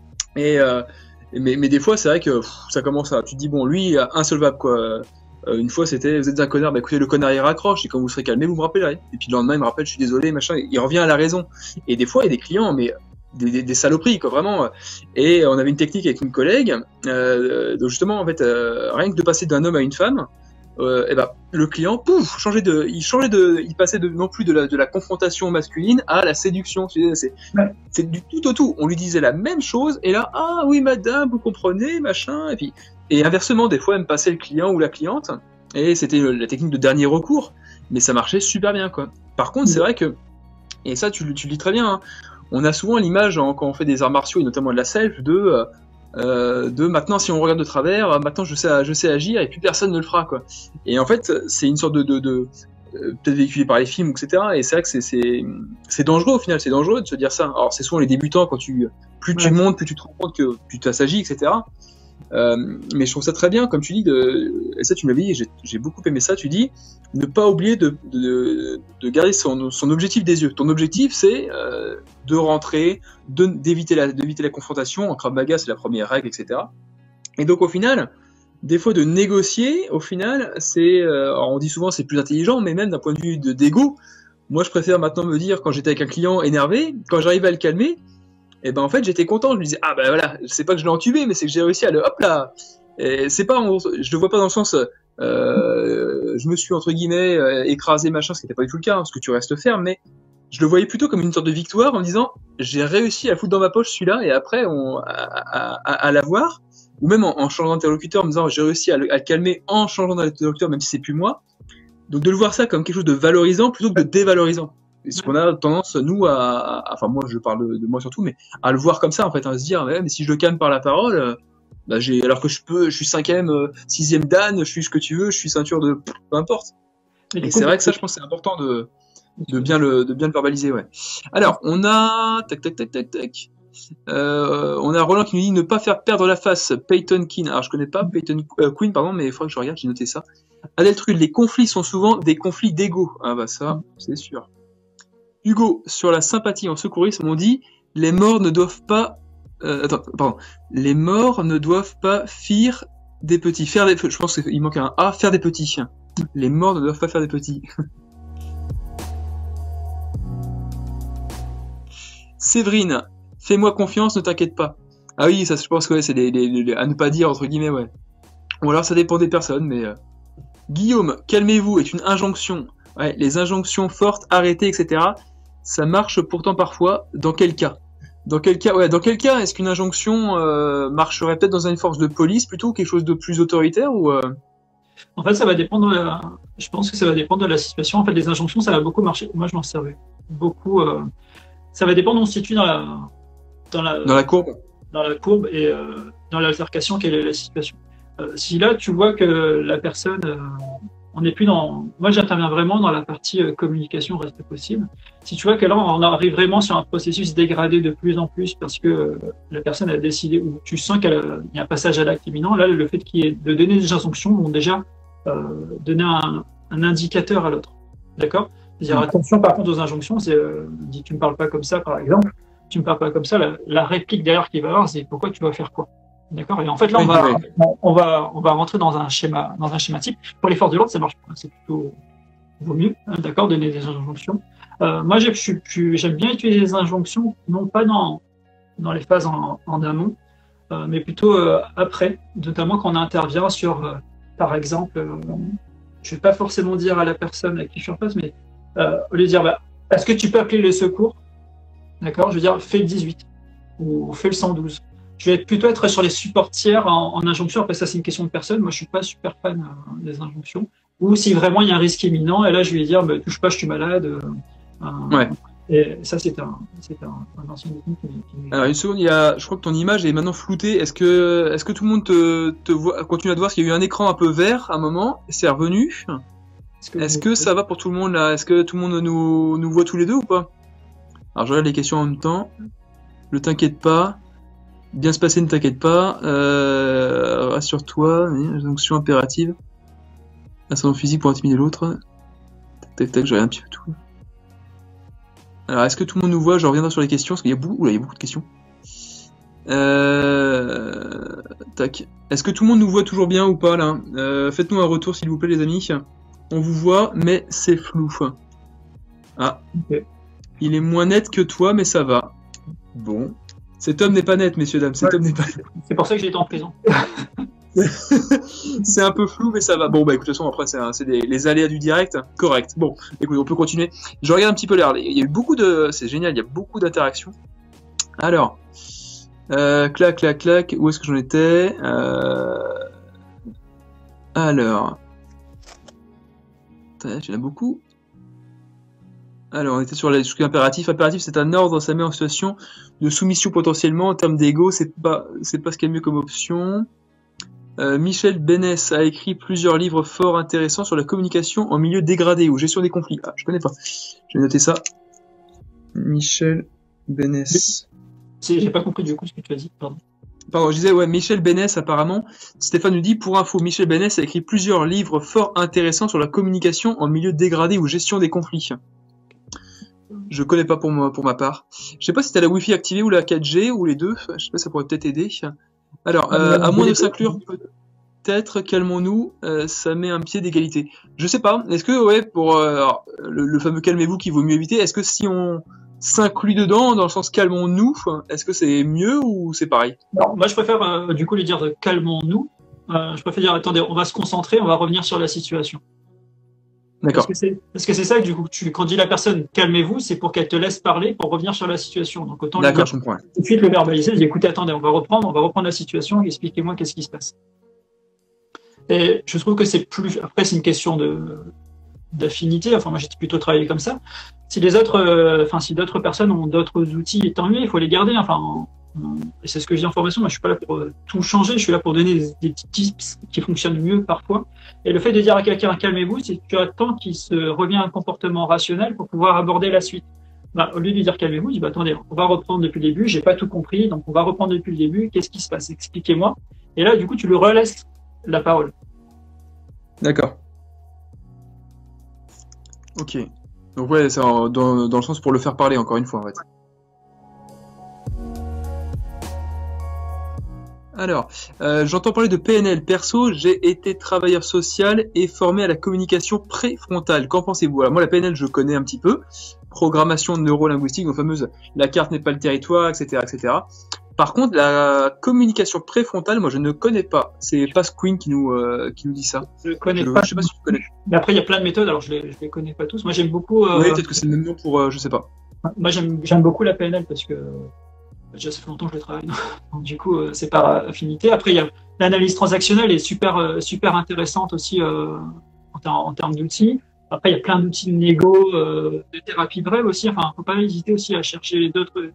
Mais des fois, c'est vrai que ça commence à. Tu te dis bon, lui, insolvable, quoi. Une fois, c'était vous êtes un connard, bah écoutez, le connard il raccroche, et quand vous serez calmé, vous me rappellerez. Et puis le lendemain, il me rappelle, je suis désolé, machin, il revient à la raison. Et des fois, il y a des clients, mais des saloperies, quoi, vraiment. Et on avait une technique avec une collègue, donc justement, en fait, rien que de passer d'un homme à une femme, et ben, le client, pouf, il passait non plus de la confrontation masculine à la séduction. C'est du tout au tout. On lui disait la même chose, et là, ah oui, madame, vous comprenez, machin, et inversement, des fois, elle me passait le client ou la cliente, et c'était la technique de dernier recours, mais ça marchait super bien, quoi. Par contre, c'est vrai que, et ça, tu le dis très bien, hein, on a souvent l'image, quand on fait des arts martiaux, et notamment de la self, de maintenant, si on regarde de travers, maintenant je sais agir et plus personne ne le fera, quoi. Et en fait, c'est une sorte de peut-être véhiculé par les films, etc. Et c'est vrai que c'est dangereux au final, c'est dangereux de se dire ça. Alors c'est souvent les débutants, quand plus tu montes, plus tu te rends compte que plus tu s'agis, etc. Mais je trouve ça très bien, comme tu dis, et ça tu m'avais dit, j'ai beaucoup aimé ça, tu dis, ne pas oublier de garder son objectif des yeux. Ton objectif, c'est de rentrer, d'éviter la confrontation. En Krav Maga, c'est la première règle, etc. Et donc au final, des fois de négocier, au final, alors on dit souvent c'est plus intelligent, mais même d'un point de vue d'ego, moi je préfère maintenant me dire, quand j'étais avec un client énervé, quand j'arrivais à le calmer, et ben en fait j'étais content, je me disais ah ben voilà, c'est pas que je l'ai entubé, mais c'est que j'ai réussi à le hop là. Et c'est pas, je le vois pas dans le sens je me suis entre guillemets écrasé machin, ce qui n'était pas du tout le cas, hein, parce que tu restes ferme, mais je le voyais plutôt comme une sorte de victoire en me disant j'ai réussi à foutre dans ma poche celui-là et après à l'avoir, ou même en changeant d'interlocuteur en me disant j'ai réussi à le calmer en changeant d'interlocuteur même si c'est plus moi. Donc de le voir ça comme quelque chose de valorisant plutôt que de dévalorisant. Est-ce qu'on a tendance, nous, enfin moi je parle de moi surtout, mais à le voir comme ça en fait, à se dire mais si je le calme par la parole, bah alors que je suis 5e, 6e dan, je suis ce que tu veux, je suis ceinture de peu importe. Et c'est vrai que ça, je pense que c'est important de bien le verbaliser, ouais. Alors on a on a Roland qui nous dit ne pas faire perdre la face. Peyton Quinn. Alors je connais pas Peyton Quinn, pardon, mais il faudrait que je regarde, j'ai noté ça. Adeltrud, les conflits sont souvent des conflits d'ego. Ah bah ça, c'est sûr. Hugo, sur la sympathie en secourisme, on dit les morts ne doivent pas. Les morts ne doivent pas fuir des petits. Je pense qu'il manque un A. Faire des petits. Les morts ne doivent pas faire des petits. Séverine, fais-moi confiance, ne t'inquiète pas. Ah oui, ça, je pense que ouais, c'est à ne pas dire entre guillemets, ouais. Ou alors ça dépend des personnes, mais. Guillaume, calmez-vous est une injonction. Ouais, les injonctions fortes, arrêtez, etc. Ça marche pourtant parfois. Dans quel cas est-ce qu'une injonction marcherait peut-être dans une force de police plutôt quelque chose de plus autoritaire ou En fait, ça va dépendre. Je pense que ça va dépendre de la situation. En fait, les injonctions, ça va beaucoup marcher. Moi, je m'en servais beaucoup. Ça va dépendre où on se situe dans la courbe. Dans la courbe et dans l'altercation, quelle est la situation. Si là, tu vois que la personne, on n'est plus dans. Moi, j'interviens vraiment dans la partie communication reste possible. Si tu vois que là, on arrive vraiment sur un processus dégradé de plus en plus parce que la personne a décidé, ou tu sens qu'il y a un passage à l'acte imminent, là, le fait de donner des injonctions vont déjà donner un indicateur à l'autre. D'accord ? C'est-à-dire, attention par contre aux injonctions, dis tu me parles pas comme ça, par exemple. Tu me parles pas comme ça, la réplique derrière qu'il va avoir, c'est pourquoi tu vas faire quoi ? D'accord. Et en fait, là, Oui, oui. on va rentrer dans un schéma type. Pour les forces de l'ordre, ça marche pas. C'est plutôt vaut mieux, hein, d'accord, donner des injonctions. Moi, j'aime bien utiliser les injonctions, non pas dans les phases en amont, mais plutôt après, notamment quand on intervient sur, par exemple, je ne vais pas forcément dire à la personne à qui je suis en face, mais au lieu de dire, bah, est-ce que tu peux appeler les secours? D'accord, je veux dire, fais le 18 ou fais le 112. Je vais plutôt être sur les supports tiers en injonction. Après, ça, c'est une question de personne. Moi, je suis pas super fan des injonctions. Ou si vraiment il y a un risque imminent, et là, je vais dire, bah, touche pas, je suis malade. Ouais. Et ça, c'est un ancien technique Alors, une seconde, je crois que ton image est maintenant floutée. Est-ce que tout le monde te voit, continue à te voir? Parce qu'il y a eu un écran un peu vert à un moment, c'est revenu. Est-ce que ça va pour tout le monde là? Est-ce que tout le monde nous voit tous les deux ou pas? Alors, je regarde les questions en même temps. Ne t'inquiète pas. Bien se passer, ne t'inquiète pas. Rassure-toi. Injonction impérative. Ascendant physique pour intimider l'autre. Tac, tac, tac, je regarde un petit peu tout. Alors, est-ce que tout le monde nous voit? Je reviendrai sur les questions, parce qu'il y a beaucoup, oula, il y a beaucoup de questions. Tac. Est-ce que tout le monde nous voit toujours bien ou pas, là? Faites-nous un retour, s'il vous plaît, les amis. On vous voit, mais c'est flou. Ah. Okay. Il est moins net que toi, mais ça va. Bon. Cet homme n'est pas net, messieurs, dames. Cet homme n'est pas net. C'est pour ça que j'ai été en prison. C'est un peu flou, mais ça va. Bon, bah écoute, de toute façon, après, c'est les aléas du direct. Correct. Bon, écoute, on peut continuer. Je regarde un petit peu l'air. Il y a eu beaucoup de... C'est génial, il y a beaucoup d'interactions. Alors, clac, clac, clac. Où est-ce que j'en étais? Alors... Il y en a beaucoup. Alors, on était sur les trucs impératifs. Impératif, c'est un ordre, ça met en situation de soumission potentiellement. En termes d'ego, c'est pas ce qu'il y a de mieux comme option. Michel Bénès a écrit plusieurs livres fort intéressants sur la communication en milieu dégradé ou gestion des conflits. Ah, je connais pas. Je vais noter ça. Michel Bénès. J'ai pas compris du coup ce que tu as dit, pardon. Pardon, je disais, ouais, Michel Bénès, apparemment. Stéphane nous dit, pour info, Michel Bénès a écrit plusieurs livres fort intéressants sur la communication en milieu dégradé ou gestion des conflits. Je connais pas pour ma part. Je sais pas si t'as la Wi-Fi activée ou la 4G ou les deux. Je sais pas, ça pourrait peut-être aider. Alors, à moins de s'inclure, peut-être, calmons-nous, ça met un pied d'égalité. Je sais pas. Est-ce que, ouais, pour le fameux calmez-vous qu'il vaut mieux éviter, est-ce que si on s'inclut dedans, dans le sens calmons-nous, est-ce que c'est mieux ou c'est pareil? Non, moi je préfère du coup lui dire calmons-nous. Je préfère dire attendez, on va se concentrer, on va revenir sur la situation. D'accord. Parce que c'est ça que du coup, quand dit la personne calmez-vous, c'est pour qu'elle te laisse parler pour revenir sur la situation. Donc autant d'accord, je comprends. Tout de suite le verbaliser, lui dire écoutez, attendez, on va reprendre la situation, expliquez-moi qu'est-ce qui se passe. Et je trouve que c'est plus. Après, c'est une question d'affinité. Enfin, moi j'ai plutôt travaillé comme ça. Si d'autres personnes ont d'autres outils, tant mieux, il faut les garder. Enfin, et c'est ce que je dis en formation. Moi, je suis pas là pour tout changer. Je suis là pour donner des petits tips qui fonctionnent mieux parfois. Et le fait de dire à quelqu'un calmez-vous, c'est que tu attends qu'il se revienne à un comportement rationnel pour pouvoir aborder la suite. Bah, au lieu de lui dire calmez-vous, il dit bah, attendez, on va reprendre depuis le début. J'ai pas tout compris, donc on va reprendre depuis le début. Qu'est-ce qui se passe? Expliquez-moi. Et là, du coup, tu lui relaisses la parole. D'accord. Ok. Donc ouais, c'est dans le sens pour le faire parler encore une fois en fait. Alors, j'entends parler de PNL. Perso, j'ai été travailleur social et formé à la communication préfrontale. Qu'en pensez-vous? Alors moi, la PNL, je connais un petit peu. Programmation neurolinguistique, donc fameuse la carte n'est pas le territoire, etc., etc. Par contre, la communication préfrontale, moi, je ne connais pas. C'est Pasquin qui nous dit ça. Je connais pas. Je sais pas si tu connais. Mais après, il y a plein de méthodes. Alors, je les connais pas tous. Moi, j'aime beaucoup. Oui, peut-être que c'est le même nom pour, je sais pas. Moi, j'aime beaucoup la PNL parce que déjà, ça fait longtemps que je le travaille. Donc, du coup, c'est par affinité. Après, il y a l'analyse transactionnelle est super intéressante aussi en termes d'outils. Après, il y a plein d'outils de négo, de thérapie brève aussi. Enfin, faut pas hésiter aussi à chercher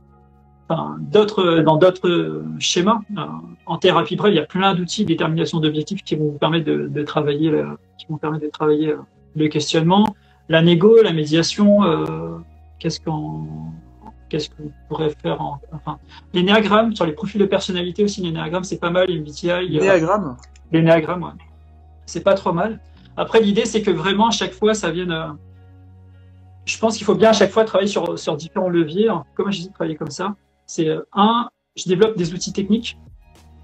dans d'autres schémas. En thérapie brève, il y a plein d'outils de détermination d'objectifs qui vont vous permettre de travailler, le questionnement, la négo, la médiation. Qu'est-ce qu'on pourrait faire les néagrammes, sur les profils de personnalité aussi, les néagrammes, c'est pas mal, les MBTI. Néagrammes? Les néagrammes, ouais. C'est pas trop mal. Après, l'idée, c'est que vraiment, à chaque fois, ça vienne... Je pense qu'il faut bien à chaque fois travailler sur différents leviers. Comment j'ai dit de travailler comme ça? C'est je développe des outils techniques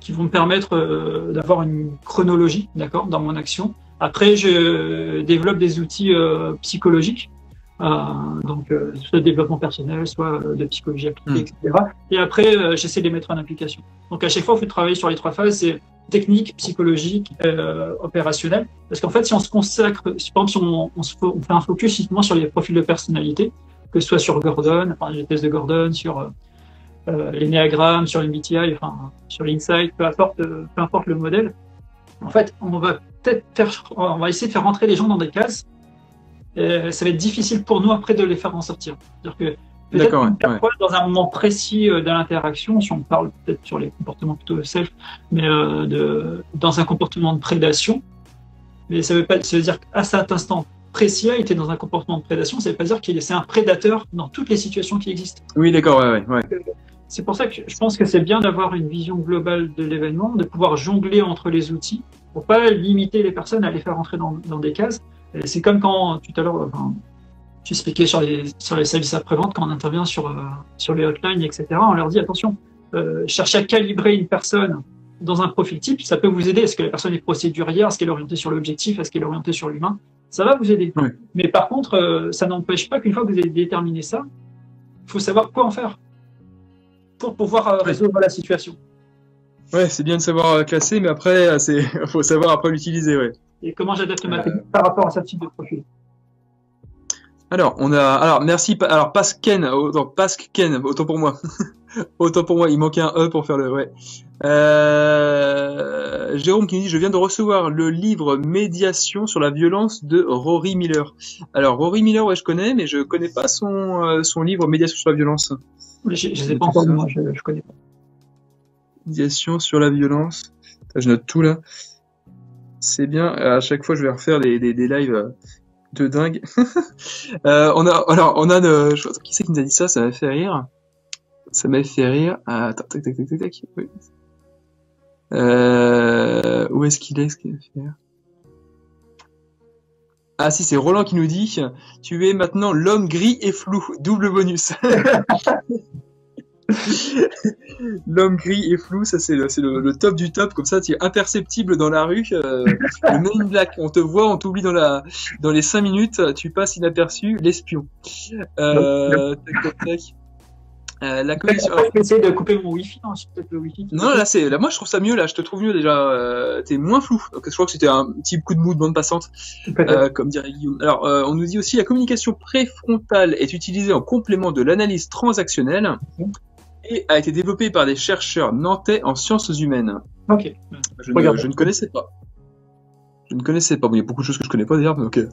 qui vont me permettre d'avoir une chronologie, d'accord, dans mon action. Après, je développe des outils psychologiques, donc soit de développement personnel, soit de psychologie appliquée, etc. Et après, j'essaie de les mettre en application. Donc à chaque fois, il faut travailler sur les 3 phases, c'est technique, psychologique, opérationnel. Parce qu'en fait, si on se consacre, par exemple, si on fait un focus justement sur les profils de personnalité, que ce soit sur Gordon, enfin les tests de Gordon, sur l'énéagramme, sur l'MBTI, enfin sur l'Insight, peu importe le modèle. En fait, on va essayer de faire rentrer les gens dans des cases. Ça va être difficile pour nous après de les faire en sortir. C'est-à-dire que peut-être dans un moment précis de l'interaction, si on parle peut-être sur les comportements plutôt self, mais dans un comportement de prédation, mais ça veut dire qu'à cet instant précis, il était dans un comportement de prédation, ça veut pas dire qu'il c'est un prédateur dans toutes les situations qui existent. Oui, d'accord, ouais. C'est pour ça que je pense que c'est bien d'avoir une vision globale de l'événement, de pouvoir jongler entre les outils pour pas limiter les personnes à les faire rentrer dans des cases. C'est comme quand, tout à l'heure, tu expliquais sur les services après-vente, quand on intervient sur les hotlines, etc., on leur dit, attention, cherchez à calibrer une personne dans un profil type, ça peut vous aider. Est-ce que la personne est procédurière? Est-ce qu'elle est orientée sur l'objectif? Est-ce qu'elle est orientée sur l'humain? Ça va vous aider. Oui. Mais par contre, ça n'empêche pas qu'une fois que vous avez déterminé ça, il faut savoir quoi en faire pour pouvoir résoudre la situation. Ouais, c'est bien de savoir classer, mais après, faut savoir après l'utiliser, ouais. Et comment j'adapte ma technique par rapport à ce type de profil. Alors, merci. Alors, Pasken, autant pour moi. Autant pour moi, il manquait un E pour faire le, ouais. Jérôme qui nous dit, je viens de recevoir le livre Médiation sur la violence de Rory Miller. Alors, Rory Miller, ouais, je connais, mais je connais pas son livre Médiation sur la violence. Je ne sais pas encore, moi, je connais pas. Médiation sur la violence. Je note tout là. C'est bien. À chaque fois, je vais refaire des lives de dingue. Je sais qui c'est qui nous a dit ça. Ça m'a fait rire. Attends, tac. Oui. Où est-ce qu'il est? Ce qu'il va faire? Ah si, c'est Roland qui nous dit, tu es maintenant l'homme gris et flou. Double bonus. L'homme gris et flou, ça c'est le top du top, comme ça tu es imperceptible dans la rue, le Men in Black, on te voit, on t'oublie dans les 5 minutes, tu passes inaperçu, l'espion. Tac. La connexion. Je vais essayer de couper mon wifi, hein, peut-être le wifi. Non, là moi je trouve ça mieux, là je te trouve mieux déjà, t'es moins flou. Donc, je crois que c'était un petit coup de mou de bande passante, comme dirait Guillaume. Alors on nous dit aussi la communication préfrontale est utilisée en complément de l'analyse transactionnelle. Et a été développé par des chercheurs nantais en sciences humaines. Ok. Je ne connaissais pas. Bon, il y a beaucoup de choses que je connais pas d'ailleurs. Donc,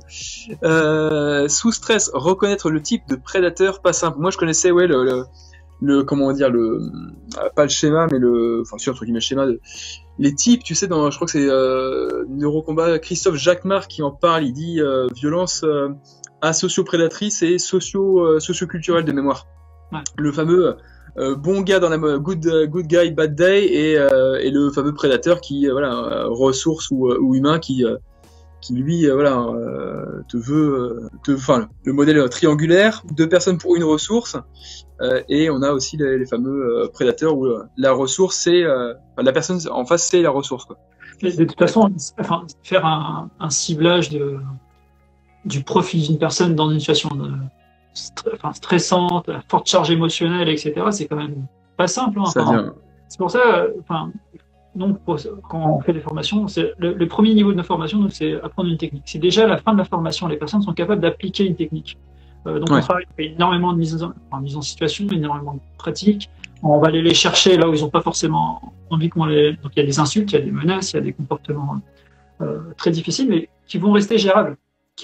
sous stress, reconnaître le type de prédateur pas simple. Moi, je connaissais, ouais, comment dire, pas le schéma, mais enfin, si, entre guillemets, le schéma les types, tu sais, je crois que c'est Neurocombat, Christophe Jacquemart qui en parle. Il dit violence asocioprédatrice et socioculturelle de mémoire. Ouais. Le fameux bon gars dans la good guy bad day et le fameux prédateur qui ressource ou humain qui lui te veut enfin le modèle triangulaire, 2 personnes pour une ressource, et on a aussi les fameux prédateurs où la ressource c'est la personne en face c'est la ressource, quoi. De toute façon, faire un ciblage du profil d'une personne dans une situation stressante, forte charge émotionnelle, etc., c'est quand même pas simple. Hein. C'est pour ça, donc, quand on fait des formations, le premier niveau de nos formations, c'est apprendre une technique. C'est déjà à la fin de la formation, les personnes sont capables d'appliquer une technique. Donc, on travaille énormément de mise en situation, énormément de pratiques. On va aller les chercher là où ils n'ont pas forcément envie qu'on les. Donc, il y a des insultes, il y a des menaces, il y a des comportements très difficiles, mais qui vont rester gérables.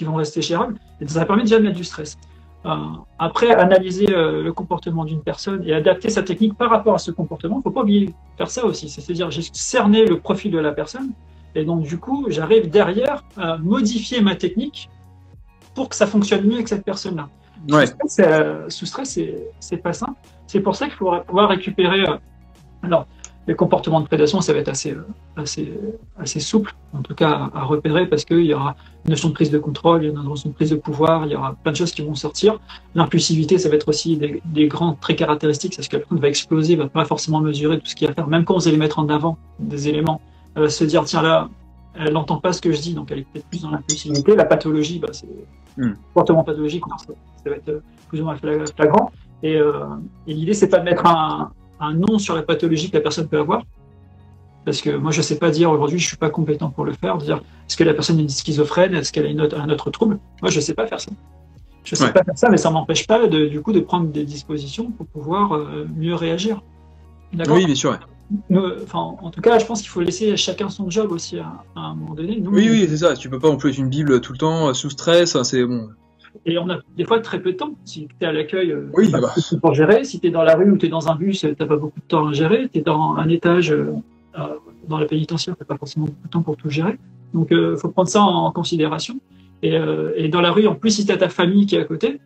Et ça permet déjà de mettre du stress. Après, analyser le comportement d'une personne et adapter sa technique par rapport à ce comportement, il ne faut pas oublier faire ça aussi. C'est-à-dire, j'ai cerné le profil de la personne et donc, du coup, j'arrive derrière à modifier ma technique pour que ça fonctionne mieux avec cette personne-là. Ouais. Sous stress, c'est pas simple. C'est pour ça qu'il faudra pouvoir récupérer. Alors, Les comportements de prédation, ça va être assez souple, en tout cas à repérer, parce qu'il y aura une notion de prise de contrôle, il y aura une notion de prise de pouvoir, il y aura plein de choses qui vont sortir. L'impulsivité, ça va être aussi des grands traits caractéristiques, parce que la personne va exploser, va pas forcément mesurer tout ce qu'il y a à faire, même quand vous allez mettre en avant des éléments, elle va se dire, tiens là, elle n'entend pas ce que je dis, donc elle est peut-être plus dans l'impulsivité. La pathologie, c'est comportement pathologique, ça va être plus ou moins flagrant. Et l'idée, c'est pas de mettre un nom sur la pathologie que la personne peut avoir, parce que moi je sais pas dire aujourd'hui, je suis pas compétent pour le faire, dire est-ce que la personne est schizophrène, est-ce qu'elle a un autre trouble. Moi je sais pas faire ça, mais ça m'empêche pas du coup de prendre des dispositions pour pouvoir mieux réagir. D'accord. Oui, bien sûr. En tout cas, je pense qu'il faut laisser chacun son job aussi à un moment donné. Oui, c'est ça. Tu peux pas non plus être une bible tout le temps sous stress. C'est bon. Et on a des fois très peu de temps. Si tu es à l'accueil, pour gérer. Si tu es dans la rue ou tu es dans un bus, tu n'as pas beaucoup de temps à gérer. Tu es dans un étage, dans la pénitentiaire, tu n'as pas forcément beaucoup de temps pour tout gérer. Donc, il faut prendre ça en considération. Et dans la rue, en plus, si tu as ta famille qui est à côté,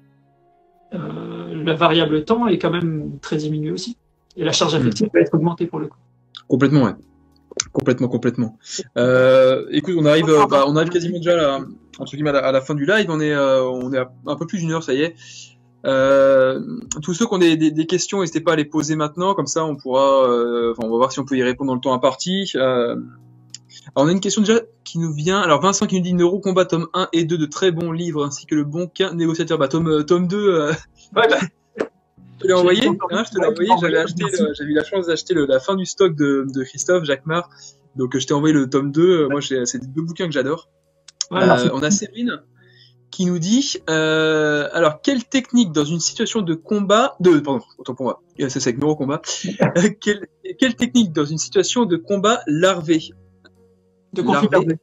la variable temps est quand même très diminuée aussi. Et la charge affective va être augmentée pour le coup. Complètement, ouais. Complètement. Écoute, on arrive quasiment déjà là, entre guillemets, à la fin du live. On est à un peu plus d'une heure, ça y est. Tous ceux qui ont des questions, n'hésitez pas à les poser maintenant, comme ça on pourra, on va voir si on peut y répondre dans le temps imparti. Alors on a une question déjà qui nous vient. Alors Vincent qui nous dit Neurocombat tome 1 et 2 de très bons livres, ainsi que le Bonquin Négociateur. Tome 2. Je te l'ai envoyé, je te l'ai envoyé. J'avais eu la chance d'acheter la fin du stock de Christophe Jacquemart. Donc je t'ai envoyé le tome 2. Moi, c'est deux bouquins que j'adore. On a Séverine qui nous dit alors quelle technique dans une situation de combat autant pour moi, c'est avec Neurocombat. Quelle technique dans une situation de combat larvé? De conflit larvé.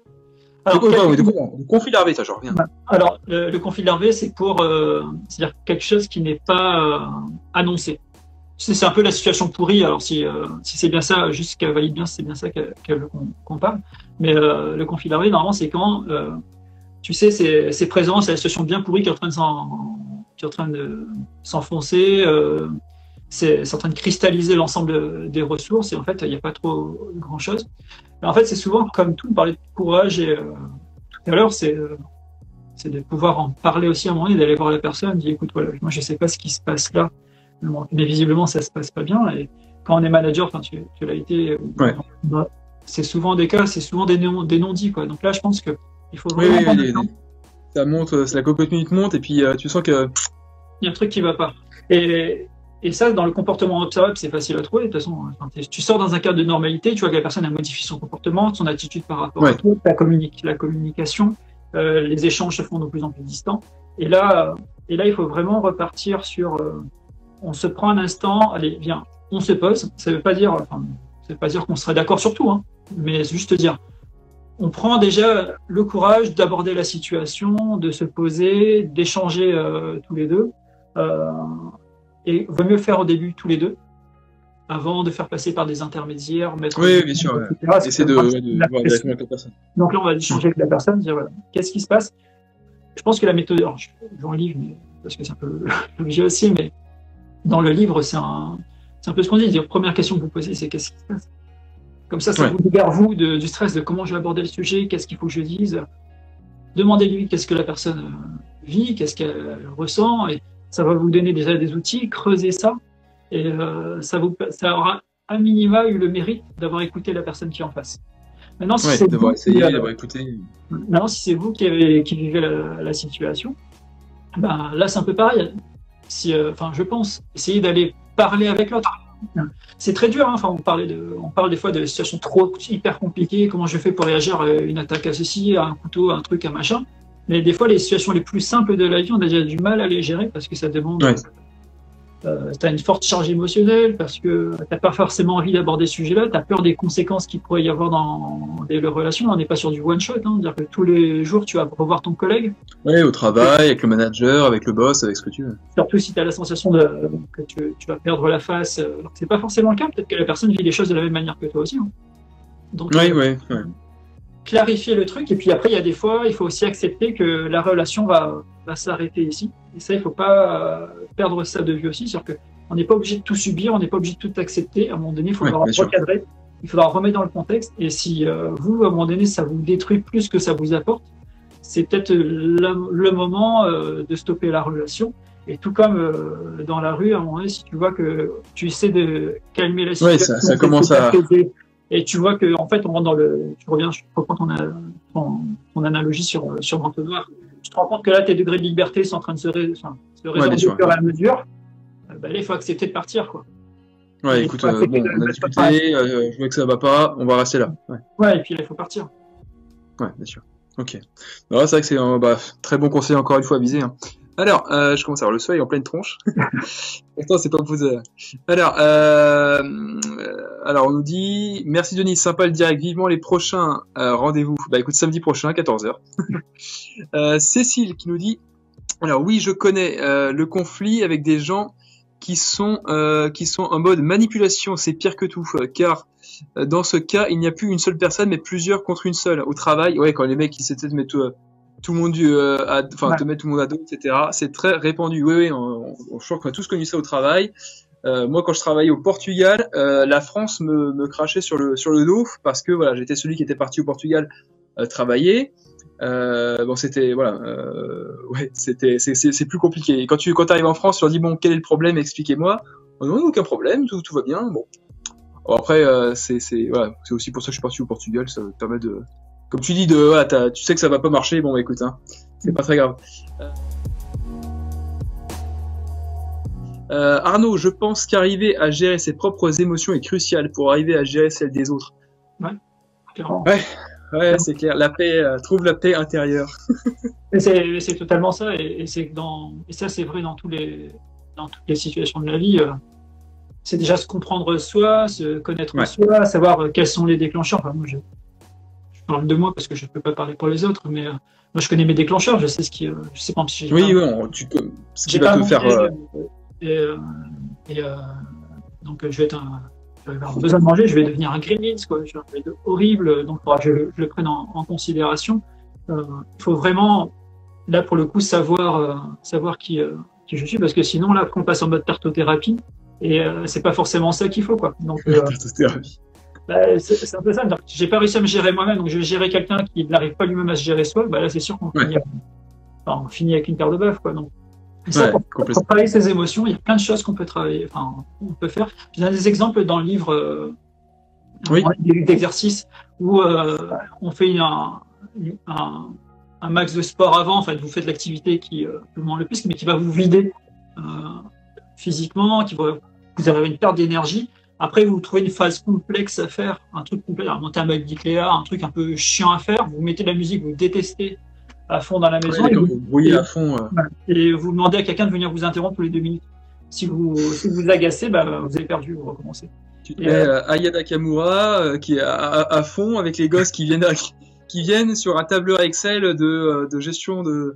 De conflit larvé, ça, je reviens. Alors, le conflit larvé, c'est c'est-à-dire quelque chose qui n'est pas annoncé. C'est un peu la situation pourrie. Alors, si c'est bien ça, juste qu'elle valide bien, c'est bien ça qu'on parle. Mais le conflit larvé, normalement, c'est quand, tu sais, c'est présent, c'est la situation bien pourrie qui est en train de s'enfoncer, c'est en train de cristalliser l'ensemble des ressources, et en fait, il n'y a pas trop grand-chose. Mais en fait, c'est souvent, comme tout, on parlait de courage, et tout à l'heure, c'est de pouvoir en parler aussi à un moment donné, d'aller voir la personne, dire, écoute, voilà, moi, je ne sais pas ce qui se passe là, mais visiblement, ça ne se passe pas bien, et quand on est manager, tu l'as été, c'est souvent des cas, c'est souvent des non-dits, quoi. Donc là, je pense que il faut vraiment ça monte, la cocotte minute monte, et puis tu sens que il y a un truc qui va pas. Et ça, dans le comportement observable, c'est facile à trouver. De toute façon, tu sors dans un cadre de normalité, tu vois que la personne a modifié son comportement, son attitude par rapport à toi, la communication, les échanges se font de plus en plus distants. Et là, il faut vraiment repartir sur. On se prend un instant, allez, viens, on se pose. Ça veut pas dire qu'on serait d'accord sur tout, hein, mais c'est juste dire. On prend déjà le courage d'aborder la situation, de se poser, d'échanger tous les deux. Et vaut mieux faire au début tous les deux, avant de faire passer par des intermédiaires, bien sûr. Essayer de voir directement avec la personne. Donc là, on va échanger avec la personne, dire voilà, qu'est-ce qui se passe. Je pense que la méthode, alors, j'en livre, parce que c'est un peu l'objet aussi, mais dans le livre, c'est un peu ce qu'on dit. Dire, première question que vous posez, c'est qu'est-ce qui se passe. Comme ça vous libère vous du stress de comment je vais aborder le sujet, qu'est-ce qu'il faut que je dise. Demandez-lui qu'est-ce que la personne vit, qu'est-ce qu'elle ressent, et ça va vous donner déjà des outils, creusez ça, et ça aura à minima eu le mérite d'avoir écouté la personne qui est en face. Maintenant, si c'est d'avoir essayé, d'avoir écouté. Maintenant, si c'est vous qui vivez la situation, ben, là, c'est un peu pareil. Je pense, essayer d'aller parler avec l'autre. C'est très dur, hein. On parle des fois de situations hyper compliquées, comment je fais pour réagir à une attaque à ceci, à un couteau, à un truc, à machin. Mais des fois, les situations les plus simples de la vie, on a déjà du mal à les gérer parce que ça demande. Tu as une forte charge émotionnelle parce que tu n'as pas forcément envie d'aborder ce sujet-là, tu as peur des conséquences qu'il pourrait y avoir dans les relations. On n'est pas sur du one-shot, hein, dire que tous les jours, tu vas revoir ton collègue. Oui, au travail, avec le manager, avec le boss, avec ce que tu veux. Surtout si tu as la sensation que tu vas perdre la face. Alors que c'est pas forcément le cas, peut-être que la personne vit les choses de la même manière que toi aussi. Hein. Donc, clarifier le truc, et puis après, il y a des fois, il faut aussi accepter que la relation va s'arrêter ici. Et ça, il ne faut pas perdre ça de vue aussi. C'est-à-dire que On n'est pas obligé de tout subir, on n'est pas obligé de tout accepter. À un moment donné, il faudra bien sûr. recadrer, il faudra remettre dans le contexte. Et si vous, à un moment donné, ça vous détruit plus que ça vous apporte, c'est peut-être le moment de stopper la relation. Et tout comme dans la rue, à un moment donné, si tu vois que tu essaies de calmer la situation, ça commence à... et tu vois que en fait, on rentre dans le... Tu reviens, je reprends ton analogie sur Brantenoir. Tu te rends compte que là, tes degrés de liberté sont en train de se résorber au fur et à mesure. Là, il faut accepter de partir, quoi. Ouais, écoute, bon, on a discuté, je vois que ça va pas, on va rester là. Ouais, et puis là, il faut partir. Ouais, bien sûr. Ok. Alors, c'est vrai que c'est très bon conseil, encore une fois, à viser. Hein. Alors, je commence à avoir le soleil en pleine tronche. Pourtant, c'est pas posé. Alors, on nous dit, merci Denis, sympa le direct, vivement les prochains rendez-vous. Bah écoute, samedi prochain, 14h. Cécile qui nous dit, alors oui, je connais le conflit avec des gens qui sont en mode manipulation, c'est pire que tout, car dans ce cas, il n'y a plus une seule personne, mais plusieurs contre une seule. Au travail, ouais, quand les mecs ils s'étaient de mettre tout le monde te mettre tout le monde à dos, etc. C'est très répandu. Oui, je crois qu'on a tous connu ça au travail. Moi, quand je travaillais au Portugal, la France me crachait sur le dos parce que voilà, j'étais celui qui était parti au Portugal travailler. C'était c'est plus compliqué. Et quand tu arrives en France, tu leur dis bon, quel est le problème, expliquez-moi. Oh, non, aucun problème, tout va bien. Bon. Après, c'est aussi pour ça que je suis parti au Portugal, ça me permet de, comme tu dis, tu sais que ça va pas marcher, bon, écoute, hein, c'est pas très grave. Arnaud, je pense qu'arriver à gérer ses propres émotions est crucial pour arriver à gérer celles des autres. Ouais, clairement. Ouais, c'est clair. La paix, trouve la paix intérieure. C'est totalement ça, et ça c'est vrai dans toutes les situations de la vie. C'est déjà se comprendre soi, se connaître soi, savoir quels sont les déclencheurs. Enfin, moi, je parle de moi parce que je ne peux pas parler pour les autres, mais moi je connais mes déclencheurs, je sais ce qui, je sais pas si j'ai ce qui va te faire. Donc je vais avoir besoin de manger, je vais devenir un gremlins, quoi. Je vais être horrible, donc il faudra que je le prenne en considération. Il faut vraiment, là pour le coup, savoir qui je suis, parce que sinon là, on passe en mode tartothérapie. Et c'est pas forcément ça qu'il faut, quoi. Donc, c'est un peu ça. J'ai pas réussi à me gérer moi-même, donc je vais gérer quelqu'un qui n'arrive pas lui-même à se gérer soi. Bah là, c'est sûr qu'on finit avec une paire de bœufs, quoi. Donc, ça, pour travailler ses émotions, il y a plein de choses qu'on peut travailler, on peut faire. Il y a des exemples dans le livre d'exercices où on fait un max de sport avant. En fait, vous faites l'activité qui vous demande le plus, mais qui va vous vider physiquement, vous avez une perte d'énergie. Après, vous trouvez une phase complexe à faire, un truc complexe, monter un mec d'Ikea, un truc un peu chiant à faire. Vous mettez de la musique, vous détestez à fond dans la maison. Et vous brouillez à fond. Et vous demandez à quelqu'un de venir vous interrompre tous les 2 minutes. Si vous agacez, vous avez perdu, vous recommencez. Tu te mets Aya Nakamura qui est à fond avec les gosses qui viennent sur un tableur Excel de gestion de...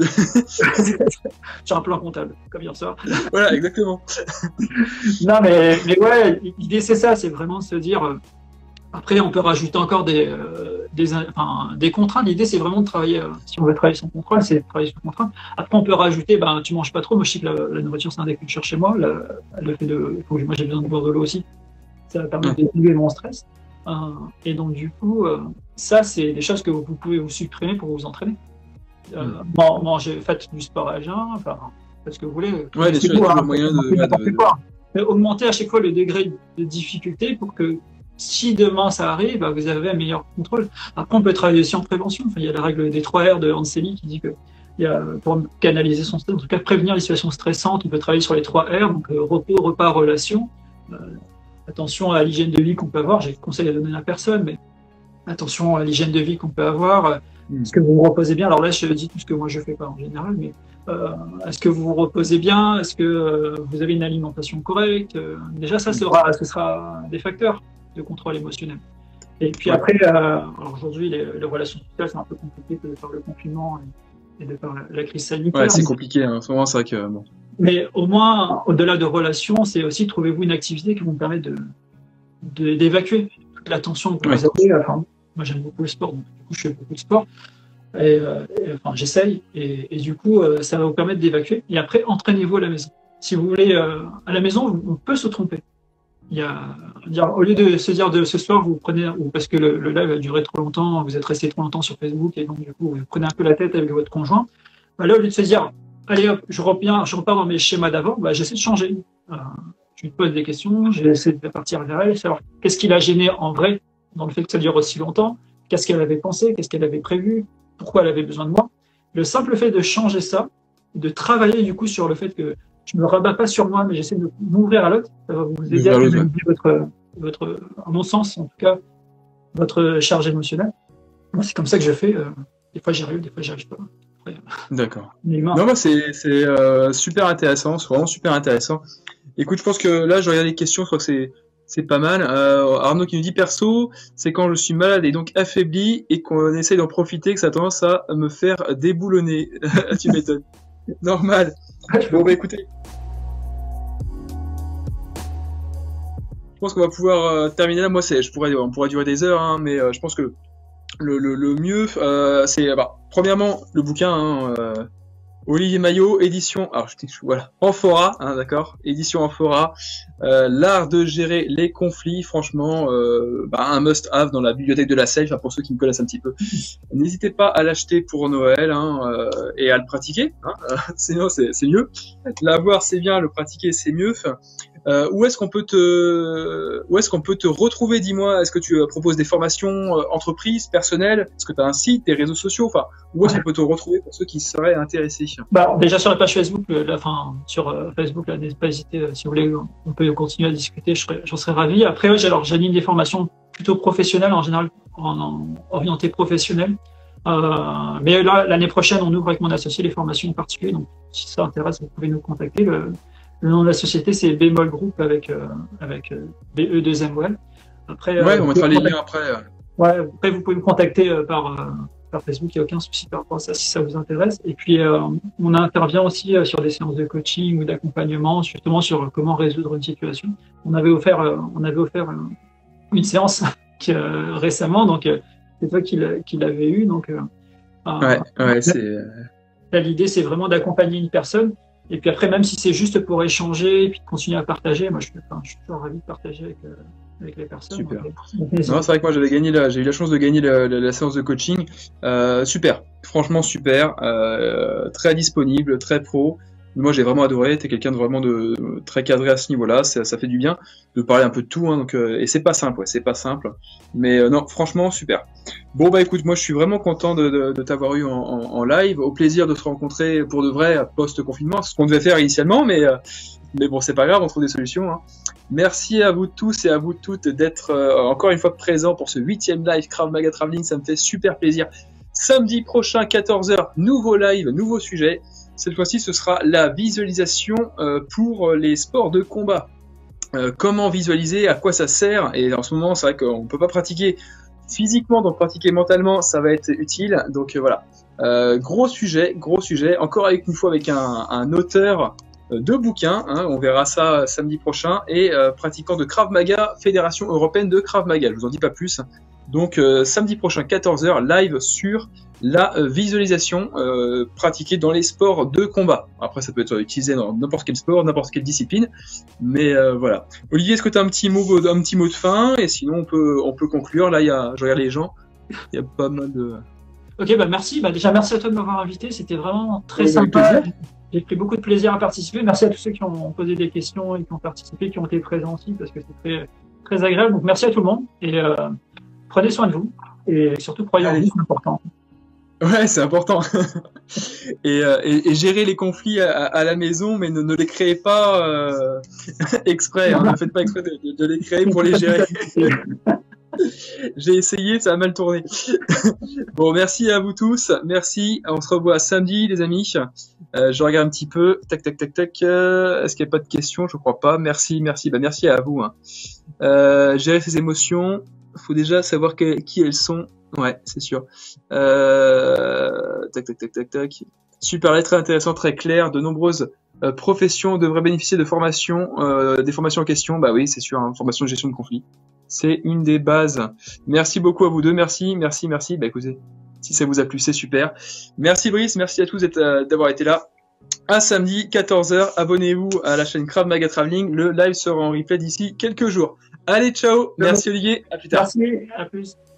sur un plan comptable, comme hier soir. Voilà, exactement. Non, mais ouais, l'idée c'est ça, c'est vraiment se dire... après, on peut rajouter encore des contraintes. L'idée, c'est vraiment de travailler... si on veut travailler sans contrôle, c'est de travailler sans contrainte. Après, on peut rajouter, tu manges pas trop. Moi, je sais que la nourriture, c'est un des cultures chez moi. Le fait moi, j'ai besoin de boire de l'eau aussi. Ça va permettre d'élever mon stress. Et donc, du coup, ça, c'est des choses que vous pouvez vous supprimer pour vous entraîner. Faites du sport à jeun, faites ce que vous voulez. Ouais, les choses, moyen de... Mais augmentez à chaque fois le degré de difficulté pour que si demain ça arrive, vous avez un meilleur contrôle. Après, on peut travailler aussi en prévention. Il y a la règle des 3 R de Anseli qui dit que pour canaliser son stress, en tout cas prévenir les situations stressantes, on peut travailler sur les 3 R, donc repos, repas, relation. Attention à l'hygiène de vie qu'on peut avoir. J'ai conseil à donner à personne, mais attention à l'hygiène de vie qu'on peut avoir. Est-ce que vous vous reposez bien? Alors là, je dis tout ce que moi je fais pas en général, mais est-ce que vous vous reposez bien? Est-ce que vous avez une alimentation correcte? Déjà, ce sera des facteurs de contrôle émotionnel. Et puis après, alors aujourd'hui, les relations sociales, c'est un peu compliqué de par le confinement et de par la crise sanitaire. Ouais, c'est compliqué. En ce moment, c'est vrai que bon. Mais au moins, au-delà de relations, c'est aussi trouvez-vous une activité qui vous permet d'évacuer toute la tension que vous avez. Moi, j'aime beaucoup le sport, donc du coup, je fais beaucoup de sport. J'essaye. Et du coup, ça va vous permettre d'évacuer. Et après, entraînez-vous à la maison. si vous voulez, à la maison, on peut se tromper. Au lieu de se dire de ce soir, vous prenez, ou parce que le live a duré trop longtemps, vous êtes resté trop longtemps sur Facebook et donc du coup vous prenez un peu la tête avec votre conjoint. Bah là, au lieu de se dire, allez hop, je repars dans mes schémas d'avant, bah, j'essaie de changer. Je lui pose des questions, j'essaie de partir vers elle, savoir qu'est-ce qui l'a gêné en vrai dans le fait que ça dure aussi longtemps, qu'est-ce qu'elle avait pensé, qu'est-ce qu'elle avait prévu, pourquoi elle avait besoin de moi. Le simple fait de changer ça, de travailler du coup sur le fait que je me rabats pas sur moi, mais j'essaie de m'ouvrir à l'autre, ça va vous aider à diminuer à mon sens en tout cas, votre charge émotionnelle. Moi, c'est comme ça que je fais. Des fois, j'y arrive, des fois, j'y arrive pas. D'accord. Non, moi, c'est super intéressant, c'est vraiment super intéressant. Écoute, je pense que là, je regarde les questions, je crois que c'est pas mal. Arnaud qui nous dit perso, c'est quand je suis malade et donc affaibli et qu'on essaye d'en profiter que ça a tendance à me faire déboulonner. Tu m'étonnes. Normal. Bon, bah écoutez. Je pense qu'on va pouvoir terminer là. Moi, on pourrait durer des heures, hein, mais je pense que le mieux, c'est premièrement le bouquin, hein, Olivier Maillot, édition, alors voilà, Amphora, hein, d'accord, édition Amphora, l'art de gérer les conflits, franchement, un must-have dans la bibliothèque de la Self, pour ceux qui me connaissent un petit peu. N'hésitez pas à l'acheter pour Noël, hein, et à le pratiquer, hein, sinon c'est mieux. L'avoir c'est bien, le pratiquer c'est mieux. Où est-ce qu'on peut te retrouver, dis-moi? Est-ce que tu proposes des formations entreprises, personnelles? Est-ce que tu as un site, des réseaux sociaux? Enfin, où est-ce qu'on peut te retrouver pour ceux qui seraient intéressés? Déjà sur la page Facebook, sur Facebook, là, n'hésitez pas à hésiter, si vous voulez, on peut continuer à discuter, j'en serais ravi. Après, j'anime des formations plutôt professionnelles, en général, orientées professionnelles. Mais là, l'année prochaine, on ouvre avec mon associé les formations particulières, donc si ça intéresse, vous pouvez nous contacter. Le nom de la société, c'est Bémol Group avec BE2MOL. Après, on mettra les liens après. Après, vous pouvez me contacter par Facebook, il n'y a aucun souci par rapport à ça si ça vous intéresse. Et puis, on intervient aussi sur des séances de coaching ou d'accompagnement, justement sur comment résoudre une situation. On avait offert une séance récemment, donc c'est toi qui l'avais eu. Donc, l'idée, c'est vraiment d'accompagner une personne. Et puis après, même si c'est juste pour échanger et puis continuer à partager, moi je suis toujours ravi de partager avec les personnes. Super. Non, c'est vrai que moi j'ai eu la chance de gagner la séance de coaching. Super, franchement super, très disponible, très pro. Moi j'ai vraiment adoré, t'es quelqu'un de vraiment très cadré à ce niveau-là, ça fait du bien de parler un peu de tout, hein, donc, et c'est pas simple, c'est pas simple, mais non, franchement super. Bon bah écoute, moi je suis vraiment content de t'avoir eu en live, au plaisir de te rencontrer pour de vrai post-confinement, c'est ce qu'on devait faire initialement, mais bon c'est pas grave, on trouve des solutions. Hein. Merci à vous tous et à vous toutes d'être encore une fois présents pour ce 8e live Krav Maga Traveling, ça me fait super plaisir. Samedi prochain 14h, nouveau live, nouveau sujet. Cette fois-ci, ce sera la visualisation pour les sports de combat. Comment visualiser, à quoi ça sert? Et en ce moment, c'est vrai qu'on ne peut pas pratiquer physiquement, donc pratiquer mentalement, ça va être utile. Donc voilà, gros sujet. Encore avec un auteur de bouquins, hein, on verra ça samedi prochain, et pratiquant de Krav Maga, Fédération Européenne de Krav Maga. Je vous en dis pas plus. Donc samedi prochain 14h, live sur la visualisation pratiquée dans les sports de combat. Après ça peut être utilisé dans n'importe quel sport, n'importe quelle discipline, mais voilà. Olivier, est-ce que tu as un petit mot de fin? Et sinon on peut conclure. Là je regarde les gens, il y a pas mal de... Ok, merci. Déjà merci à toi de m'avoir invité, c'était vraiment très sympa. J'ai pris beaucoup de plaisir à participer. Merci à tous ceux qui ont posé des questions et qui ont participé, qui ont été présents aussi, parce que c'est très, très agréable. Donc merci à tout le monde et prenez soin de vous et surtout croyez en vous, c'est important. Ouais, c'est important. et gérer les conflits à la maison, mais ne les créez pas exprès. Hein, ne faites pas exprès de les créer pour les gérer. J'ai essayé, ça a mal tourné. Bon, merci à vous tous. Merci. On se revoit samedi, les amis. Je regarde un petit peu. Tac. Est-ce qu'il n'y a pas de questions? Je crois pas. Merci. Bah, merci à vous. Hein. Gérer ses émotions. Faut déjà savoir qui elles sont. Ouais, c'est sûr. Tac. Super, très intéressant, très clair. De nombreuses professions devraient bénéficier de formations, des formations en question. Bah oui, c'est sûr. Hein, formation de gestion de conflit. C'est une des bases. Merci beaucoup à vous deux. Merci. Bah écoutez, si ça vous a plu, c'est super. Merci Brice, merci à tous d'avoir été là. à samedi 14h. Abonnez-vous à la chaîne Krav Maga Traveling. Le live sera en replay d'ici quelques jours. Allez, ciao. Merci Olivier. À plus tard. Merci. À plus.